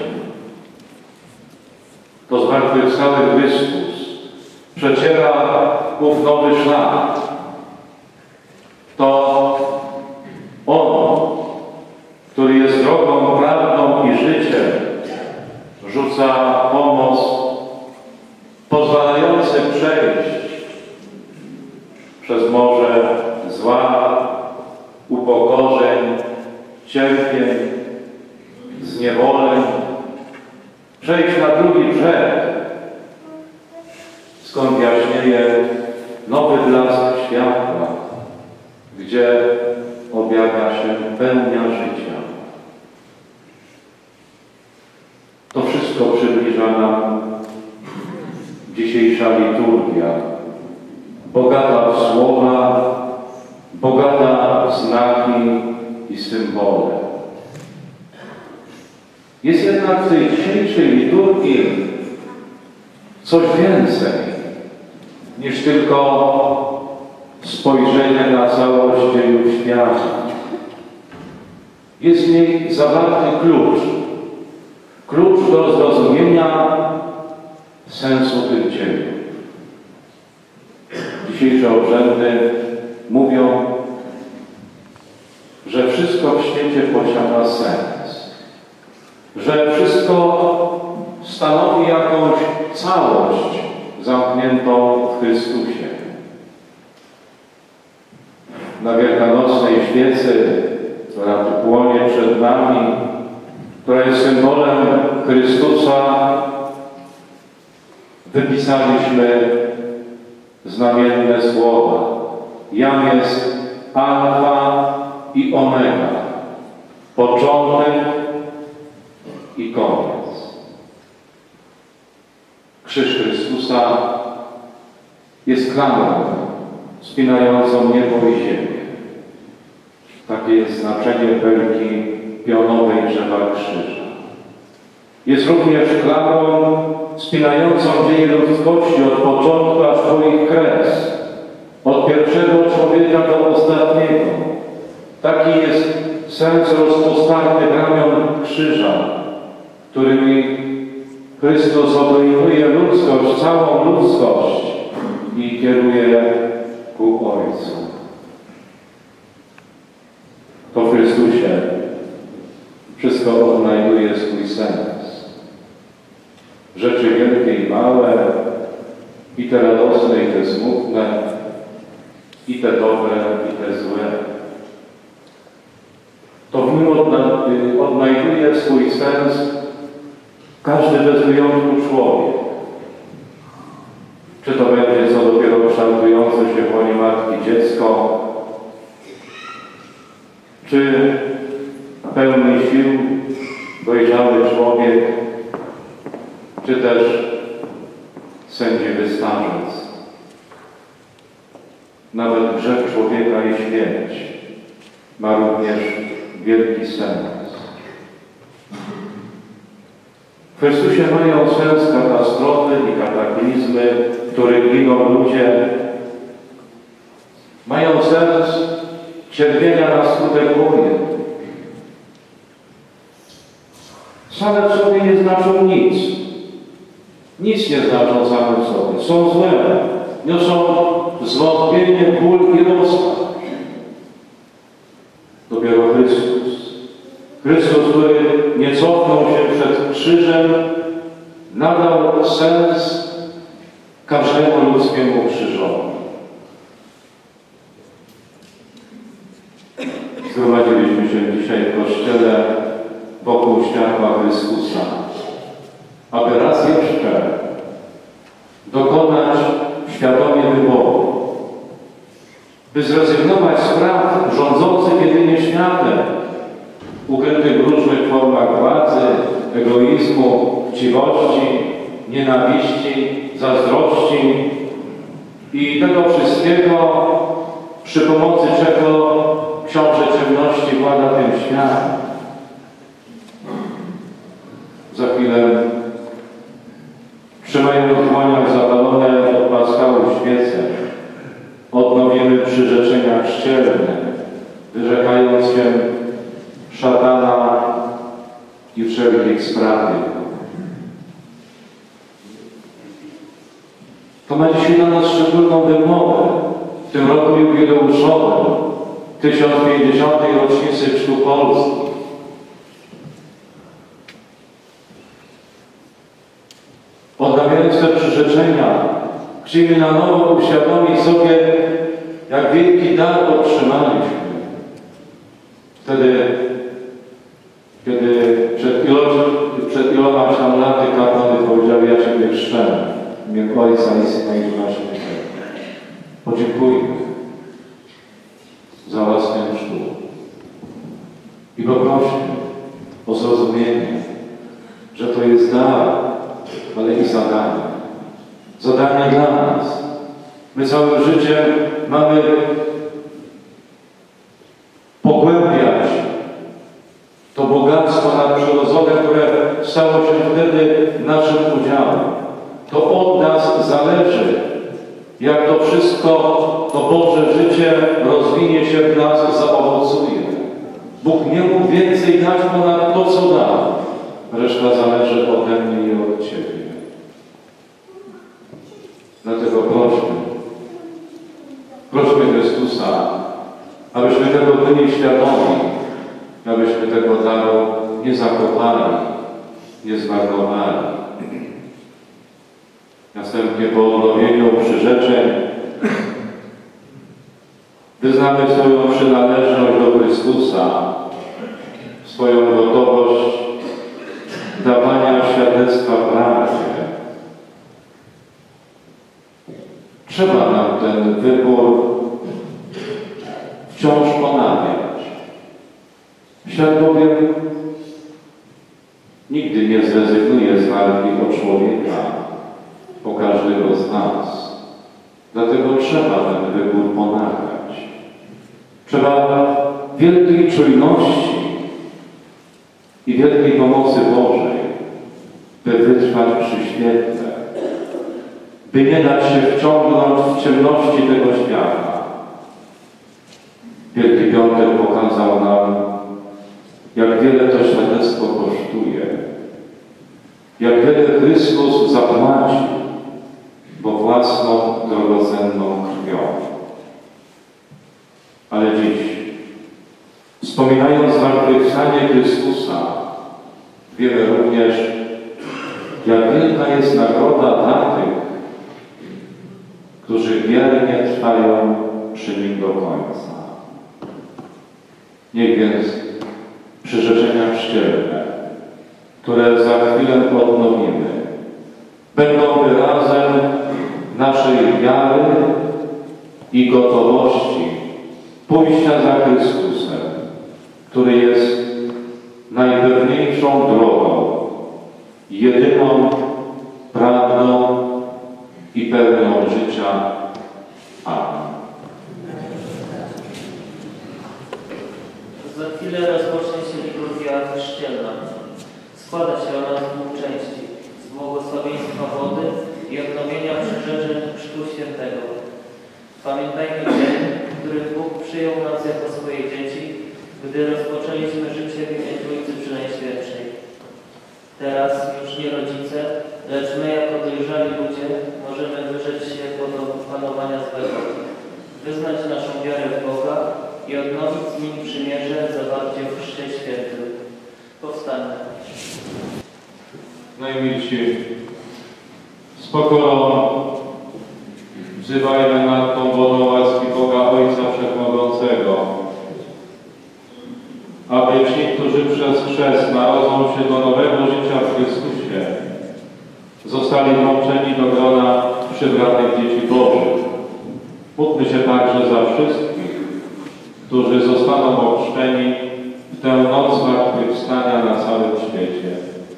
[SPEAKER 2] To zmartwychwstały Chrystus przeciera ów nowy szlak. To On, który jest drogą, prawdą i życiem, rzuca pomoc pozwalający przejść przez morze zła, upokorzeń, cierpień, zniewoleń, przejść na drugi brzeg, skąd jaśnieje nowy blask światła, gdzie objawia się pełnia życia. To wszystko przybliża nam dzisiejsza liturgia, bogata w słowa, bogata w znaki i symbole. Jest jednak w tej dzisiejszej liturgii coś więcej niż tylko spojrzenie na całość dziejów świata. Jest w niej zawarty klucz. Klucz do zrozumienia sensu tych dziejów. Dzisiejsze obrzędy mówią, że wszystko w świecie posiada sens. Że wszystko stanowi jakąś całość zamkniętą w Chrystusie. Na wielkanocnej świecy, która tu płonie przed nami, która jest symbolem Chrystusa, wypisaliśmy znamienne słowa. Jam jest Alfa i Omega, początek i koniec. Krzyż Chrystusa jest klamrą spinającą niebo i ziemię. Takie jest znaczenie belki pionowej drzewa krzyża. Jest również klamrą spinającą dzieje ludzkości od początku aż po ich kres. Od pierwszego człowieka do ostatniego. Taki jest sens rozpostartych ramion krzyża, którymi Chrystus obejmuje ludzkość, całą ludzkość i kieruje ku Ojcu. To w Chrystusie wszystko odnajduje swój sens. Rzeczy wielkie i małe, i te radosne, i te smutne, i te dobre, i te złe. To w nim odnajduje swój sens każdy bez wyjątku człowiek. Czy to będzie co dopiero kształtujące się w łonie matki dziecko, czy pełny sił dojrzały człowiek, czy też sędziwy starzec. Nawet grzech człowieka i śmierć ma również wielki sens. W Chrystusie mają sens katastrofy i kataklizmy, w których giną ludzie. Mają sens cierpienia na skutek wojen. Same w sobie nie znaczą nic. Nic nie znaczą same w sobie. Są złe. Niosą zwątpienie, ból i rozpacz. Dopiero Chrystus. Chrystus, który nie cofnął się przed krzyżem, nadał sens każdemu ludzkiemu krzyżowi. Zgromadziliśmy się dzisiaj w Kościele wokół światła Chrystusa, aby raz jeszcze dokonać świadomie wyboru, by zrezygnować z praw rządzących jedynie światem, ukrytych w różnych formach władzy, egoizmu, chciwości, nienawiści, zazdrości i tego wszystkiego, przy pomocy czego książę ciemności włada tym światem. Za chwilę, trzymając w dłoniach zapalone od paschału świece, odnowimy przyrzeczenia chrzcielne, wyrzekając się szatana i wszelkich sprawiedliwych. To ma dzisiaj dla nas szczególną wymowę w tym roku jubileuszowym, tysiąc pięćdziesiątej rocznicy Chrztu Polski. Odnawiając te przyrzeczenia, chcielibyśmy na nowo uświadomić sobie, jak wielki dar otrzymaliśmy. Wtedy, kiedy przed, ilo, przed iloma tam laty kapłany powiedziały: ja Ciebie chrzczę w imię Ojca i Syna i Ducha Świętego. Podziękujmy za łaskę chrztu i poprośmy o zrozumienie, że to jest dar, ale i zadanie. Zadanie dla nas. My całym życiem mamy pogłębiać to bogactwo nadprzyrodzone, które stało się wtedy naszym udziałem. To od nas zależy, jak to wszystko, to Boże życie rozwinie się w nas, zaowocuje. Bóg nie mógł więcej dać ponad to, co dał. Reszta zależy ode mnie i od Ciebie. Dlatego prośmy, prośmy Chrystusa, abyśmy tego byli świadomi, abyśmy tego daru nie zakopali, nie zmarnowali. Następnie po odnowieniu przyrzeczeń wyznamy swoją przynależność do Chrystusa, swoją gotowość dawania świadectwa prawdzie. Trzeba nam ten wybór wciąż ponawiać. Świat bowiem nigdy nie zrezygnuje z walki o człowieka, o każdego z nas. Dlatego trzeba ten wybór ponawiać. Trzeba wielkiej czujności i wielkiej pomocy Bożej, by wytrwać przy świetle, by nie dać się wciągnąć w ciemności tego świata. Wielki Piątek pokazał nam, jak wiele to świadectwo kosztuje, jak wiele Chrystus zapłacił, bo własną, drogocenną krwią. Ale dziś, wspominając zmartwychwstanie Chrystusa, wiemy również, jak wielka jest nagroda dla tych, którzy wiernie trwają przy Nim do końca. Niech więc przyrzeczenia chrzcielne, które za chwilę odnowimy, będą wyrazem naszej wiary i gotowości pójścia za Chrystusem, który jest najpewniejszą drogą, jedyną prawdą i pełnią życia. Amen.
[SPEAKER 1] Za chwilę rozpocznie się liturgia chrzcielna. Składa się ona z dwóch części: z błogosławieństwa wody i odnowienia przyrzeczeń Chrztu Świętego. Pamiętajmy dzień, w którym Bóg przyjął nas jako swoje dzieci, gdy rozpoczęliśmy życie w imię Trójcy Przenajświętszej. Teraz już nie rodzice, lecz my jako dojrzali ludzie możemy wyrzec się pod panowania złego, wyznać naszą wiarę w Boga i odnowić z Nim przymierze zawarcie w Chrzcie Świętym. Powstańmy.
[SPEAKER 2] Najmilsi, z pokorą wzywajmy nad tą wodą łaski Boga Ojca Wszechmogącego, aby ci, którzy przez chrzest narodzą się do nowego życia w Chrystusie, zostali włączeni do grona przybranych dzieci Bożych. Módlmy się także za wszystkich, którzy zostaną ochrzczeni w tę noc zmartwychwstania na całym świecie.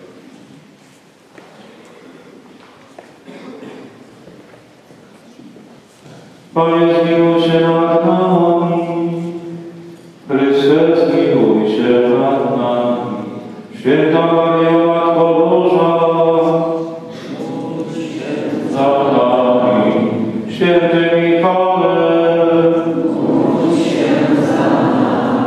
[SPEAKER 2] Panie, zmiłuj się nad nami. Chryste, zmiłuj się nad nami. Święta Maryjo, Matko Boża, za nami. Święty Michale,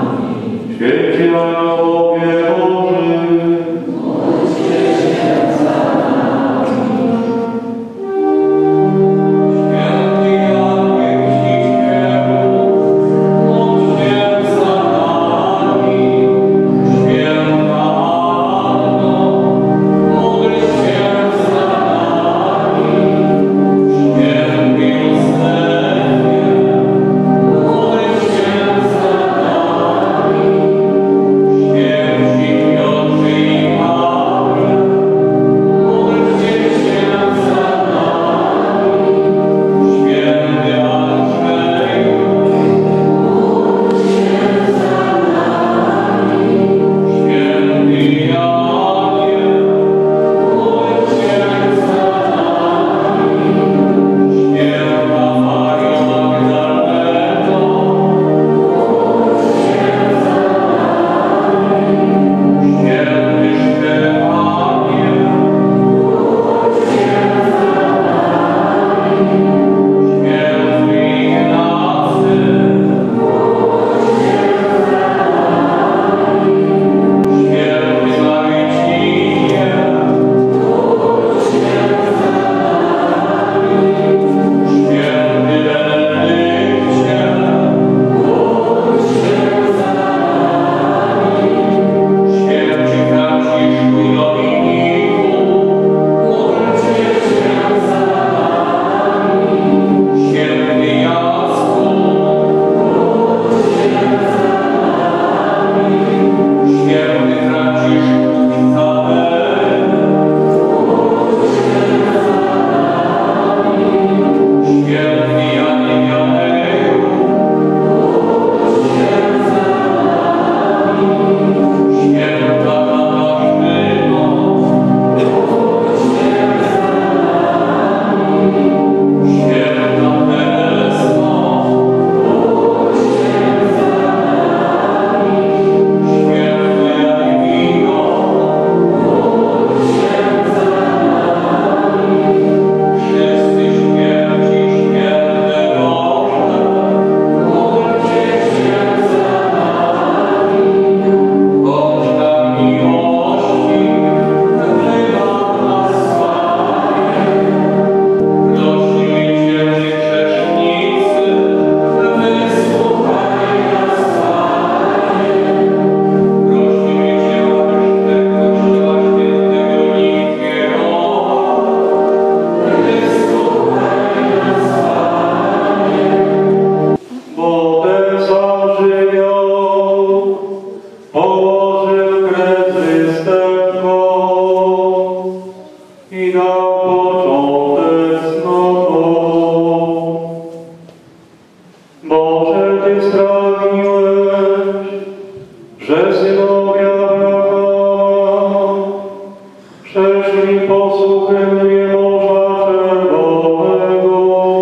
[SPEAKER 2] Boże, Ty sprawiłeś, że synowie Abrahama przeszli posłuchem niemorza czerwonego,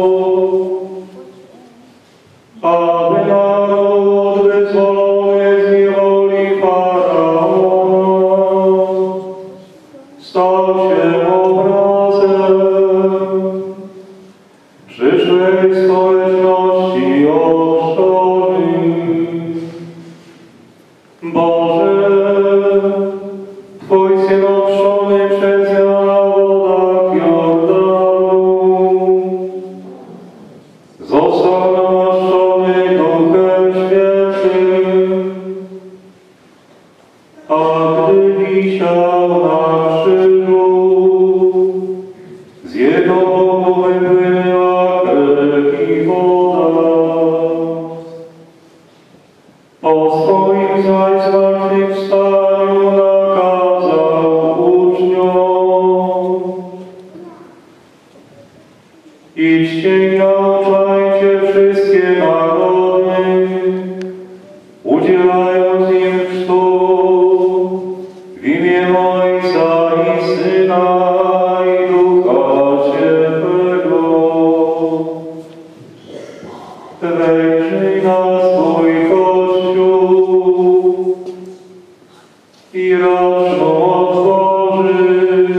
[SPEAKER 2] aby naród wyzwolony z niewoli Faraona stał się obrazem przyszłej społeczności ochrzczonych. Boże, Twój Syn ochrzczony przez Jana w wodach Jordanu został namaszczony Duchem Świętym, a gdy wisiał na krzyżu, z Jego boku wypłynęła krew i woda. Po swoim zaś zmartwychwstaniu nakazał uczniom: idźcie i nauczajcie wszystkie narody, udzielając im chrztu w imię Ojca i Syna i Ducha Świętego. Wejrzyj na swój Kościół i racz mu otworzyć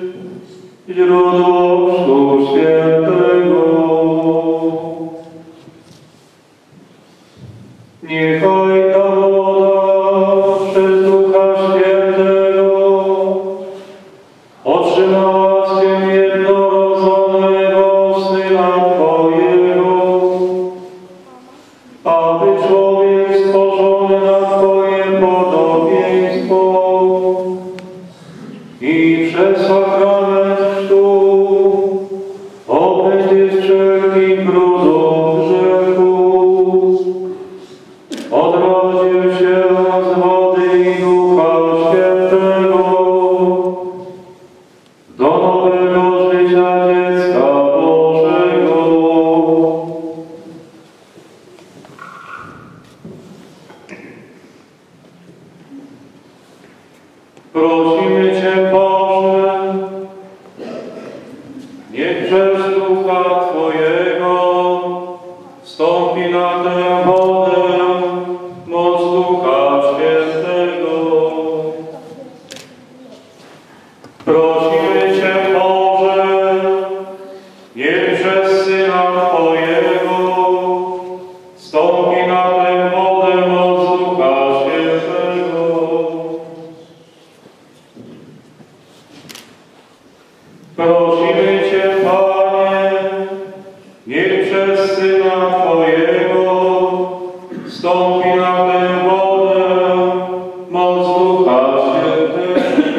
[SPEAKER 2] źródło Chrztu Świętego. Niechaj ta woda przez Ducha Świętego otrzymała się jednorodzonego Syna Twojego, aby człowiek stworzony na Twoje podobieństwo i przez sakrament chrztu obmyty z wszelkich brudów grzechu odrodził się z wody i Ducha Świętego do nowego życia dziecka Bożego. Prosimy Cię, Boże, niech przez Ducha Twojego stąpi na tę wodę moc Ducha Świętego. Prosimy Cię, Boże, niech przez Syna Twojego stąpi na tę wodę moc Ducha Świętego. Prosimy Cię, Panie, niech przez Syna Twojego stąpi na tę wodę moc Ducha Świętego.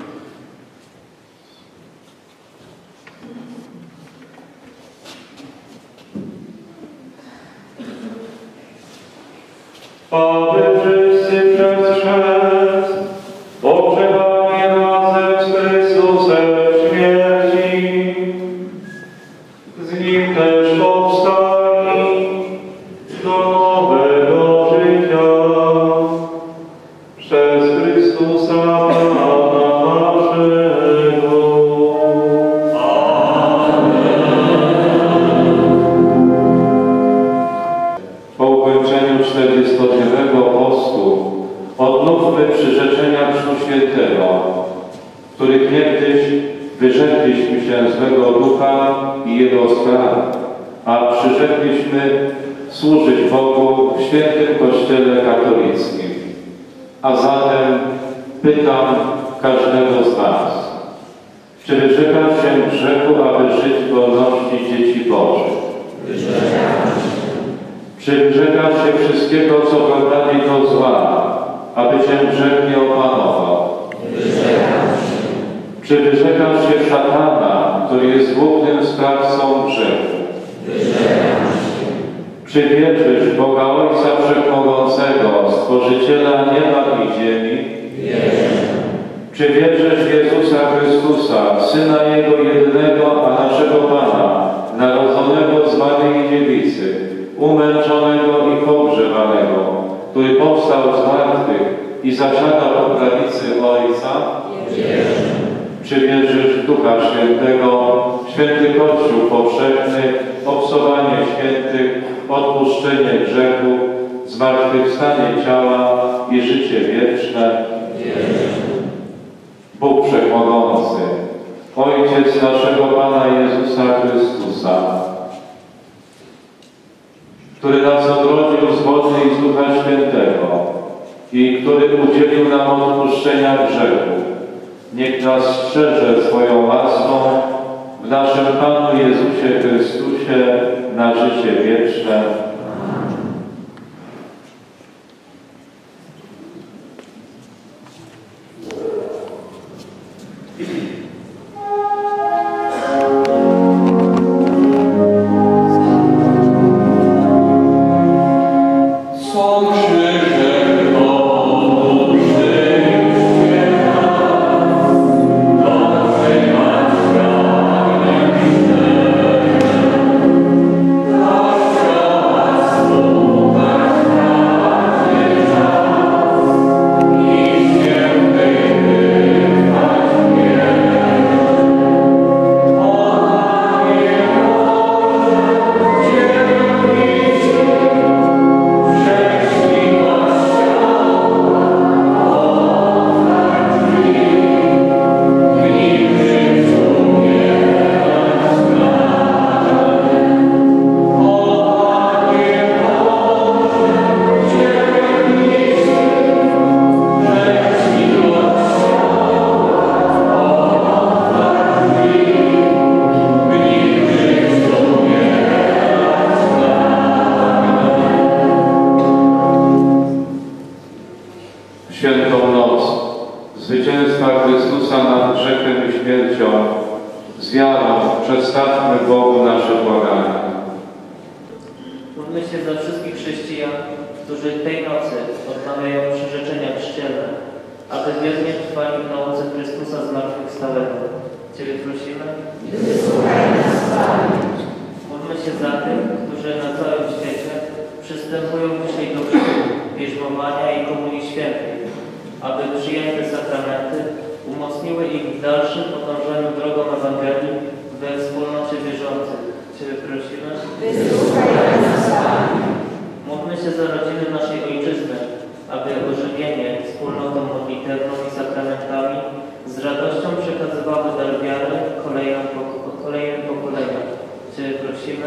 [SPEAKER 2] Aby wszyscy przez chrzest pogrzebani razem z Chrystusem w śmierci, z Nim też powstali do nowego życia przez Chrystusa Pana naszego. Po ukończeniu czterdziestodniowego postu odnówmy przyrzeczenia Chrztu Świętego, których niegdyś wyrzekliśmy się złego ducha i jego spraw, a przyrzekliśmy służyć Bogu w świętym Kościele katolickim. A zatem pytam każdego z Was, czy wyrzeka się grzechu, aby żyć w wolności dzieci Bożych? Czy wyrzeka się wszystkiego, co prowadzi do zła, aby Cię grzech nie opanował? Czy wyrzekasz się szatana, który jest głównym sprawcą grzechu? Czy wierzysz w Boga Ojca Wszechmogącego, Stworzyciela nieba i ziemi? Czy wierzysz w Jezusa Chrystusa, Syna Jego jedynego, a naszego Pana, narodzonego z Maryi Dziewicy, umęczonego i pogrzebanego, który powstał z martwych i zasiada po prawicy Ojca. Czy wierzysz w Ducha Świętego, święty Kościół powszechny, obsowanie świętych, odpuszczenie grzechu, zmartwychwstanie ciała i życie wieczne? Bóg Wszechmogący, Ojciec naszego Pana Jezusa Chrystusa, który nas odrodził z wody i z Ducha Świętego i który udzielił nam odpuszczenia grzechu, niech nas strzeże swoją łaską w naszym Panu Jezusie Chrystusie na życie wieczne. Świętą noc zwycięstwa Chrystusa nad grzechem i śmiercią z wiarą przedstawmy Bogu nasze błagania.
[SPEAKER 1] Módlmy się za wszystkich chrześcijan, którzy tej nocy odmawiają przyrzeczenia chrzcielne, aby wiernie trwali w nauce Chrystusa zmartwychwstałego. Ciebie prosimy. Módlmy się za tych, którzy na całym świecie przystępują dzisiaj do chrztu, bierzmowania i komunii świętej, aby przyjęte sakramenty umocniły ich w dalszym podążaniu drogą Ewangelii we wspólnocie wierzących. Ciebie prosimy. Módlmy się za rodziny naszej Ojczyzny, aby ożywienie wspólnotą modlitewną i sakramentami z radością przekazywały dar wiary kolejnym pokoleniom. Ciebie prosimy.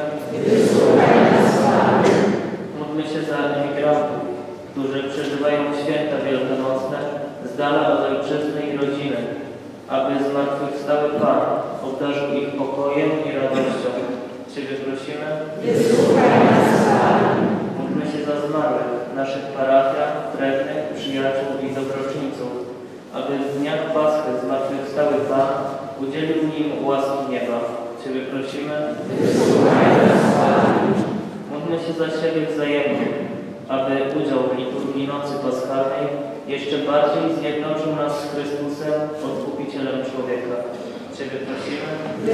[SPEAKER 1] Módlmy się za emigrantów, którzy przeżywają święta wielkanocne z dala od ojczyzny i rodziny, aby zmartwychwstały Pan obdarzył ich pokojem i radością. Ciebie prosimy. Módlmy się za zmarłych, naszych parafiach, krewnych, przyjaciół i dobroczyńców, aby w dniach Paschy zmartwychwstały Pan udzielił im łaski nieba. Ciebie prosimy. Módlmy się za siebie wzajemnie, aby udział w liturgii Nocy Paschalnej jeszcze bardziej zjednoczył nas z Chrystusem, Odkupicielem człowieka. Ciebie prosimy.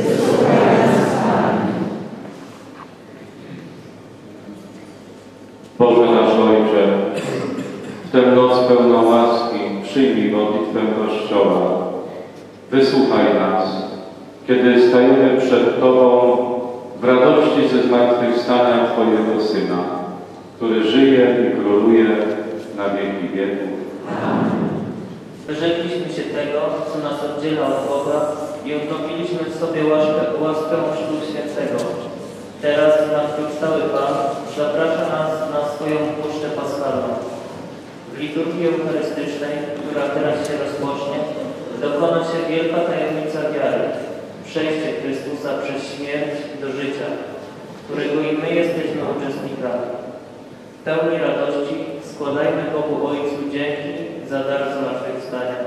[SPEAKER 2] Boże nasz Ojcze, w tę noc pełną łaski przyjmij modlitwę Kościoła. Wysłuchaj nas, kiedy stajemy przed Tobą w radości ze zmartwychwstania Twojego Syna, który żyje i króluje na wieki wieków.
[SPEAKER 1] Wyrzekliśmy się tego, co nas oddziela od Boga i odnowiliśmy w sobie łaskę, łaskę Chrztu Świętego. Teraz zmartwychwstały Pan zaprasza nas na swoją puszczę paschalną. W liturgii eucharystycznej, która teraz się rozpocznie, dokona się wielka tajemnica wiary, przejście Chrystusa przez śmierć do życia, którego i my jesteśmy uczestnikami. W pełni radości składajmy Bogu Ojcu dzięki za dar zmartwychwstania.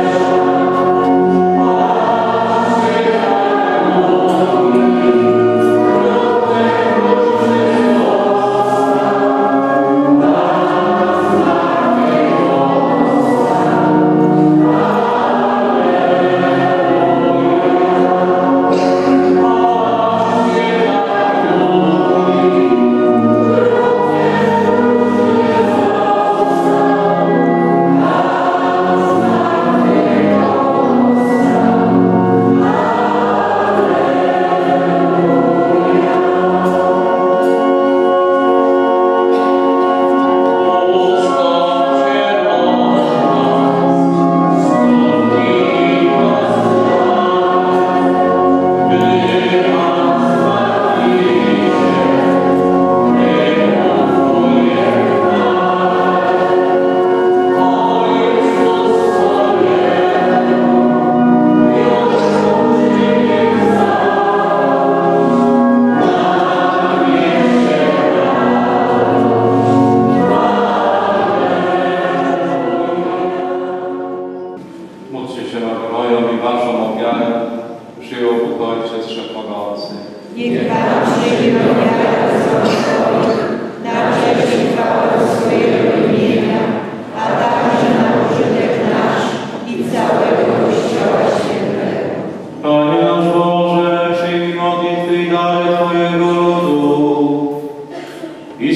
[SPEAKER 6] Amen.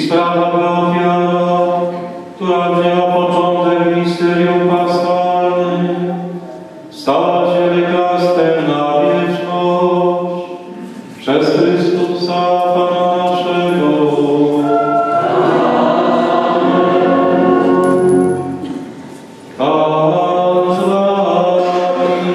[SPEAKER 2] sprawa była ofiarą, która wzięła początek misterium paschalnym, stała się lekarstwem na wieczność przez Chrystusa Pana naszego. Pan z wami.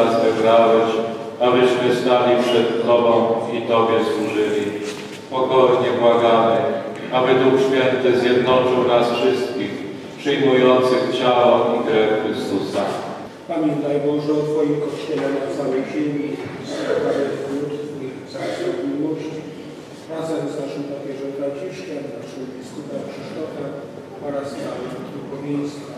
[SPEAKER 2] nas wybrałeś, abyśmy stali przed Tobą i Tobie służyli. Pokornie błagamy, aby Duch Święty zjednoczył nas wszystkich, przyjmujących ciało i krew Chrystusa.
[SPEAKER 8] Pamiętaj Boże o Twoim Kościele na całej ziemi, sprawy lud Twój zastaw miłości, razem z naszym papieżem Franciszkiem, naszym biskupem Krzysztofem oraz całym duchowieństwem.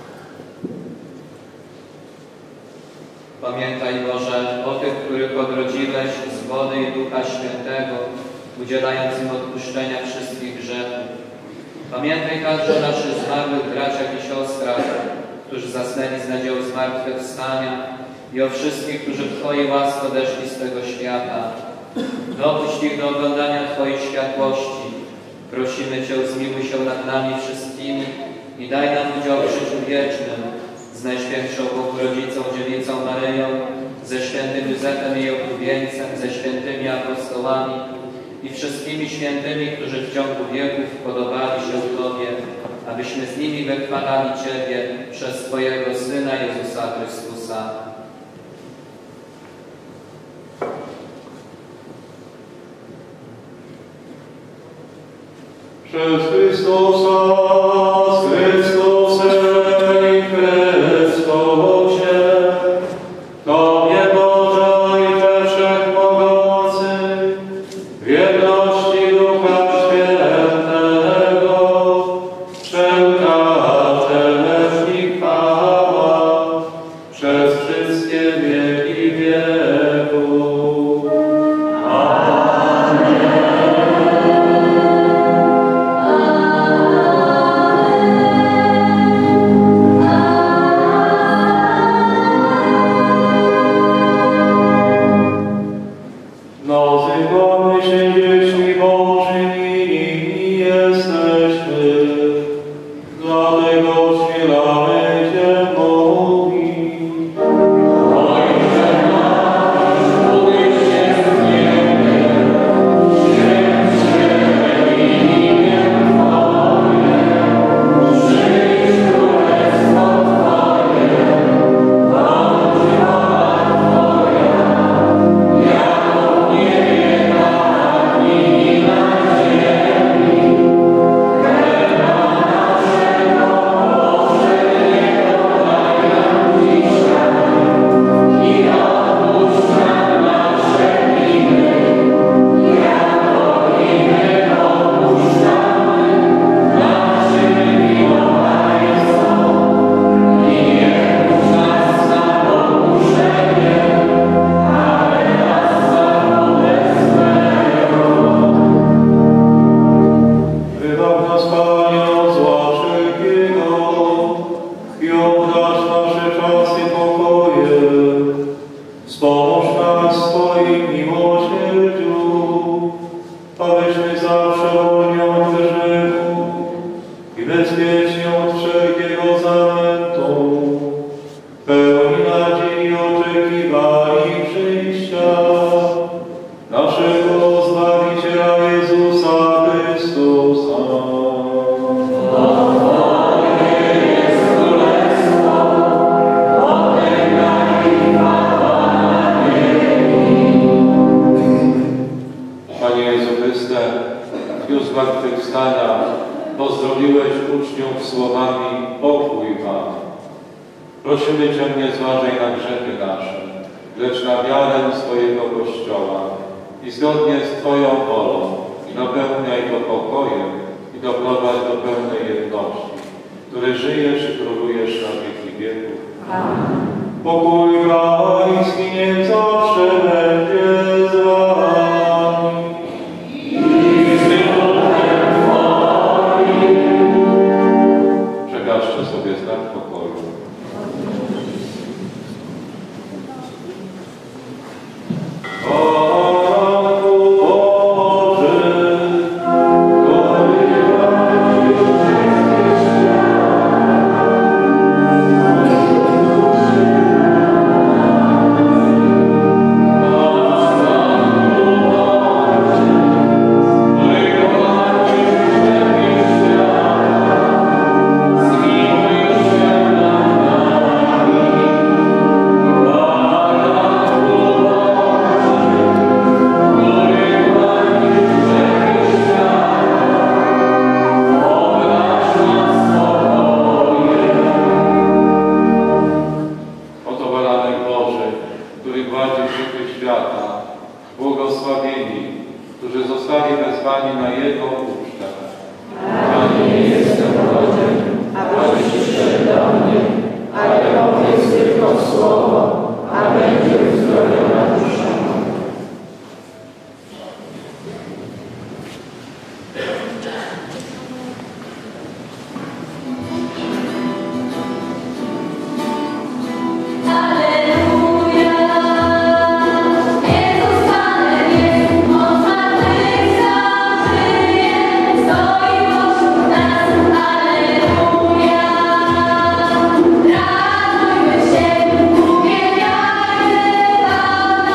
[SPEAKER 4] Pamiętaj Boże o tych, których odrodziłeś z wody i Ducha Świętego, udzielając im odpuszczenia wszystkich grzechów. Pamiętaj także o naszych zmarłych braciach i siostrach, którzy zasnęli z nadziei zmartwychwstania i o wszystkich, którzy w Twojej łasce odeszli z tego świata. Dopuść ich do oglądania Twojej światłości. Prosimy Cię, zmiłuj się nad nami wszystkimi i daj nam udział w życiu wiecznym z Najświętszą Bogu Rodzicą, Dziewicą Maryją, ze świętym Józefem i oblubieńcem, ze świętymi apostołami i wszystkimi świętymi, którzy w ciągu wieków podobali się Tobie, abyśmy z nimi wychwalali Ciebie przez Twojego Syna Jezusa Chrystusa.
[SPEAKER 2] Przez Chrystusa, z Chrystusem i Chrystusie, Tobie Boże Ojcze Wszechmogący, w jedności Ducha Świętego, wszelka cześć i chwała przez wszystkie wieki wieków. Amen. Nazywamy się dziećmi Bożymi i jesteśmy, dlatego śpiewamy Cię mówi. Ojcze nasz, któryś jest w niebie, święć się imię Twoje, przyjdź królestwo Twoje, bądź wola Twoja, jako w niebie, tak i na ziemi. Chleba naszego powszedniego daj nam dzisiaj i odpuść nam nasze winy, jako i my odpuszczamy naszym winowajcom. I nie wódź nas na pokuszenie, ale nas zbaw ode złego. Wybaw nas, Panie, od zła wszelkiego i obdarz nasze czasy pokojem. Wspomóż nas w Twoim miłosierdziu, abyśmy zawsze wolni od grzechu i bezpieczni od wszelkiego zamętu, pełni nadziei i oczekiwali przyjścia naszego Zbawiciela Jezusa Chrystusa. Panie Jezu Chryste, w dniu zmartwychwstania pozdrowiłeś uczniów słowami pokój Wam. Prosimy Cię, nie zważaj na grzechy nasze, lecz na wiarę swojego Kościoła i zgodnie z Twoją wolą napełniaj go pokojem i doprowadź do pełnej jedności, który żyjesz i królujesz na wieki wieków. Amen. Pokój Pański niech zawsze będzie z Wami. I z duchem Twoim. Przekażcie sobie znak pokoju.
[SPEAKER 10] Amen.
[SPEAKER 2] błogosławieni, którzy zostali wezwani na Jego ucztę.
[SPEAKER 10] Panie, nie jestem godzien, abyś przyszedł do mnie, ale powiedz tylko słowo, a będzie uzdrowiona dusza moja.
[SPEAKER 6] Radujmy się, uwielbiajmy Pana.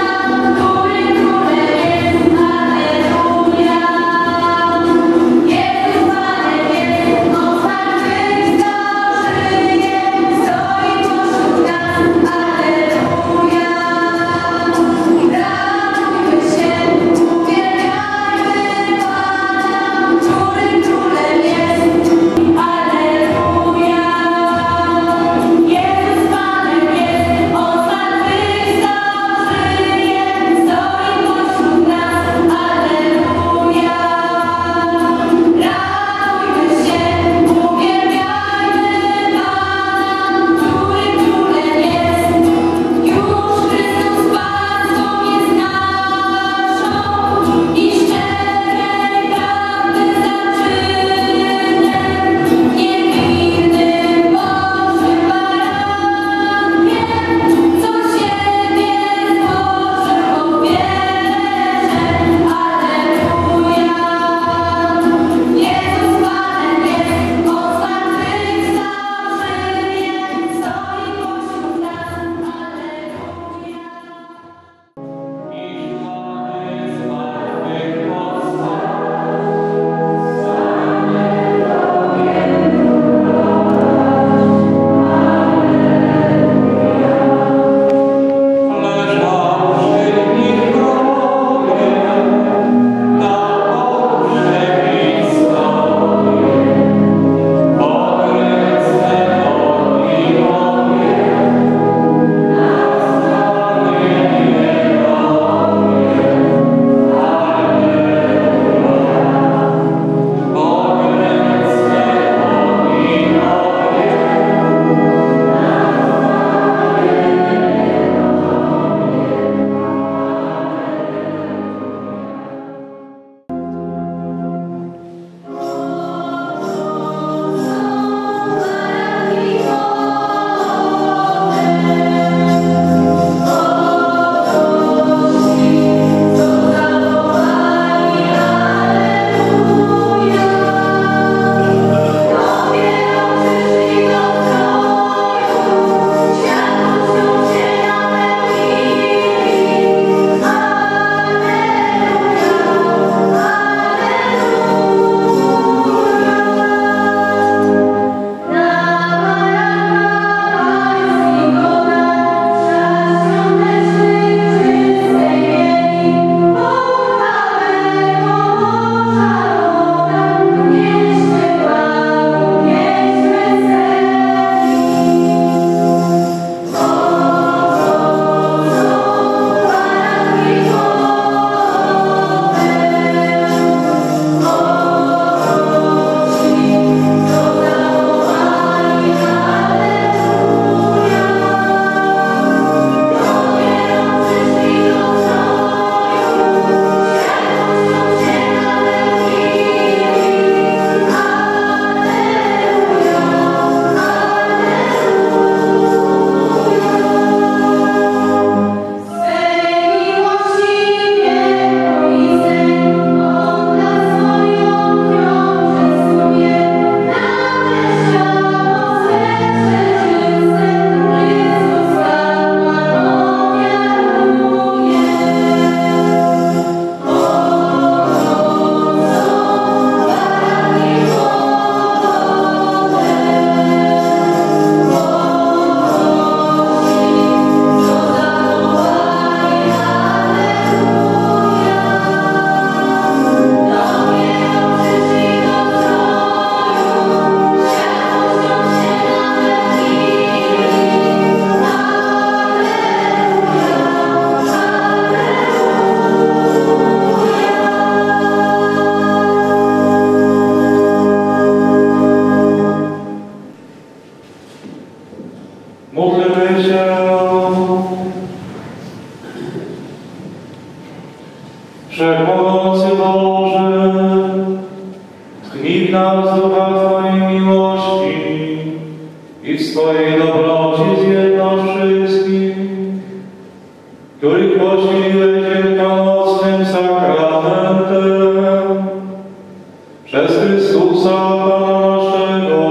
[SPEAKER 2] Wszechmogący Boże, tchnij w nas ducha Twojej miłości i w swojej dobroci zjednocz wszystkich, których poświęciłeś wielkanocnym sakramentem przez Chrystusa Pana naszego.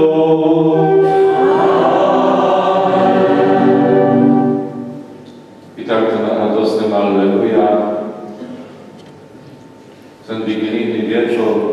[SPEAKER 2] I tak ten radosnym Alleluja, ten wigilijny wieczór,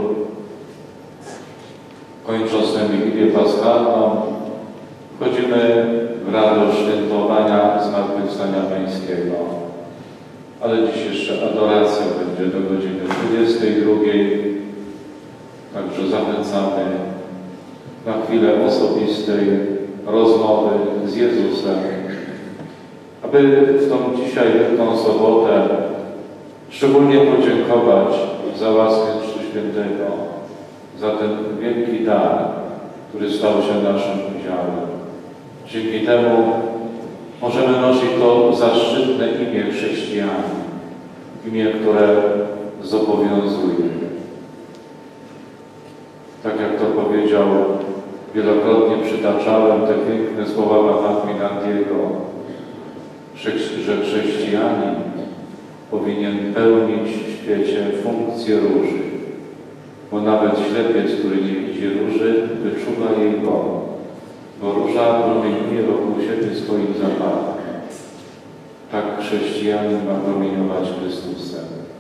[SPEAKER 2] kończąc tę Wigilię Paschalną, wchodzimy w radość świętowania Zmartwychwstania Pańskiego. Ale dziś jeszcze adoracja będzie do godziny dwudziestej drugiej. Także zachęcamy na chwilę osobistej rozmowy z Jezusem, aby w tą dzisiaj Wielką Sobotę szczególnie podziękować za łaskę Chrztu Świętego, za ten wielki dar, który stał się naszym udziałem. Dzięki temu możemy nosić to zaszczytne imię chrześcijanin, imię, które zobowiązuje. Tak jak to powiedział, wielokrotnie przytaczałem te piękne słowa Mahatmy Gandiego, że chrześcijanin powinien pełnić w świecie funkcję róży, bo nawet ślepiec, który nie widzi róży, wyczuwa jej bon, bo róża promieniuje wokół siebie swoim zapachem. Tak chrześcijanin ma promieniować Chrystusem.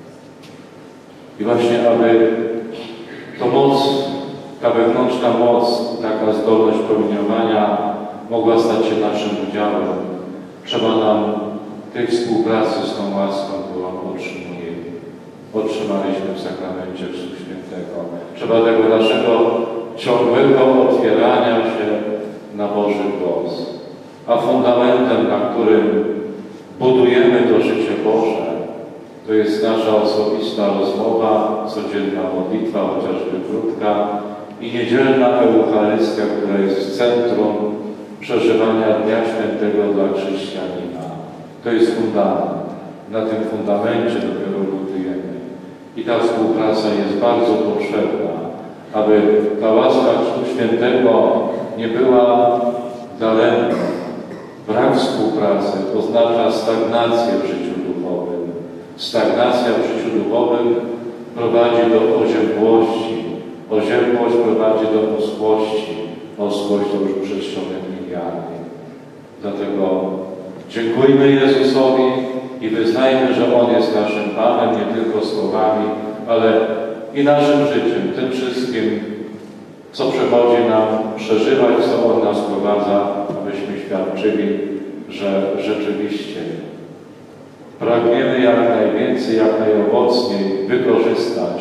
[SPEAKER 2] I właśnie, aby to moc, ta wewnętrzna moc, taka zdolność promieniowania mogła stać się naszym udziałem, trzeba nam tej współpracy z tą łaską, którą otrzymujemy. Otrzymaliśmy w sakramencie Chrztu Świętego. Trzeba tego naszego ciągłego otwierania się na Boży głos. A fundamentem, na którym budujemy to życie Boże, to jest nasza osobista rozmowa, codzienna modlitwa, chociażby krótka, i niedzielna Eucharystia, która jest w centrum przeżywania Dnia Świętego dla chrześcijanina. To jest fundament. Na tym fundamencie dopiero budujemy. I ta współpraca jest bardzo potrzebna, aby ta łaska Chrztu Świętego nie była daremna. Brak współpracy oznacza stagnację w życiu duchowym. Stagnacja w życiu duchowym prowadzi do oziębłości. Oziębłość prowadzi do oschłości. Oschłość to już przedsionek miliardy. Dlatego dziękujmy Jezusowi i wyznajmy, że On jest naszym Panem, nie tylko słowami, ale i naszym życiem, tym wszystkim, co przychodzi nam przeżywać, co On nas prowadza, abyśmy świadczyli, że rzeczywiście pragniemy jak najwięcej, jak najowocniej wykorzystać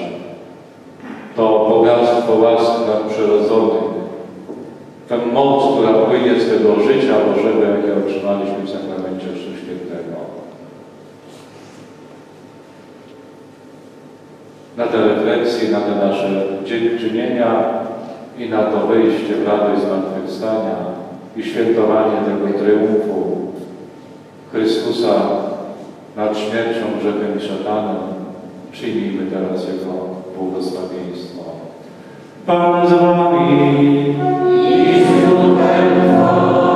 [SPEAKER 2] to bogactwo łask nadprzyrodzonych, tę moc, która płynie z tego życia Bożego, jakie otrzymaliśmy w sakramencie Chrztu Świętego. Na te refleksje, na te nasze dziękczynienia i na to wejście w radość zmartwychwstania i świętowanie tego triumfu Chrystusa nad śmiercią, grzechem i szatanem, przyjmijmy teraz Jego błogosławieństwo. Pan z wami i z duchem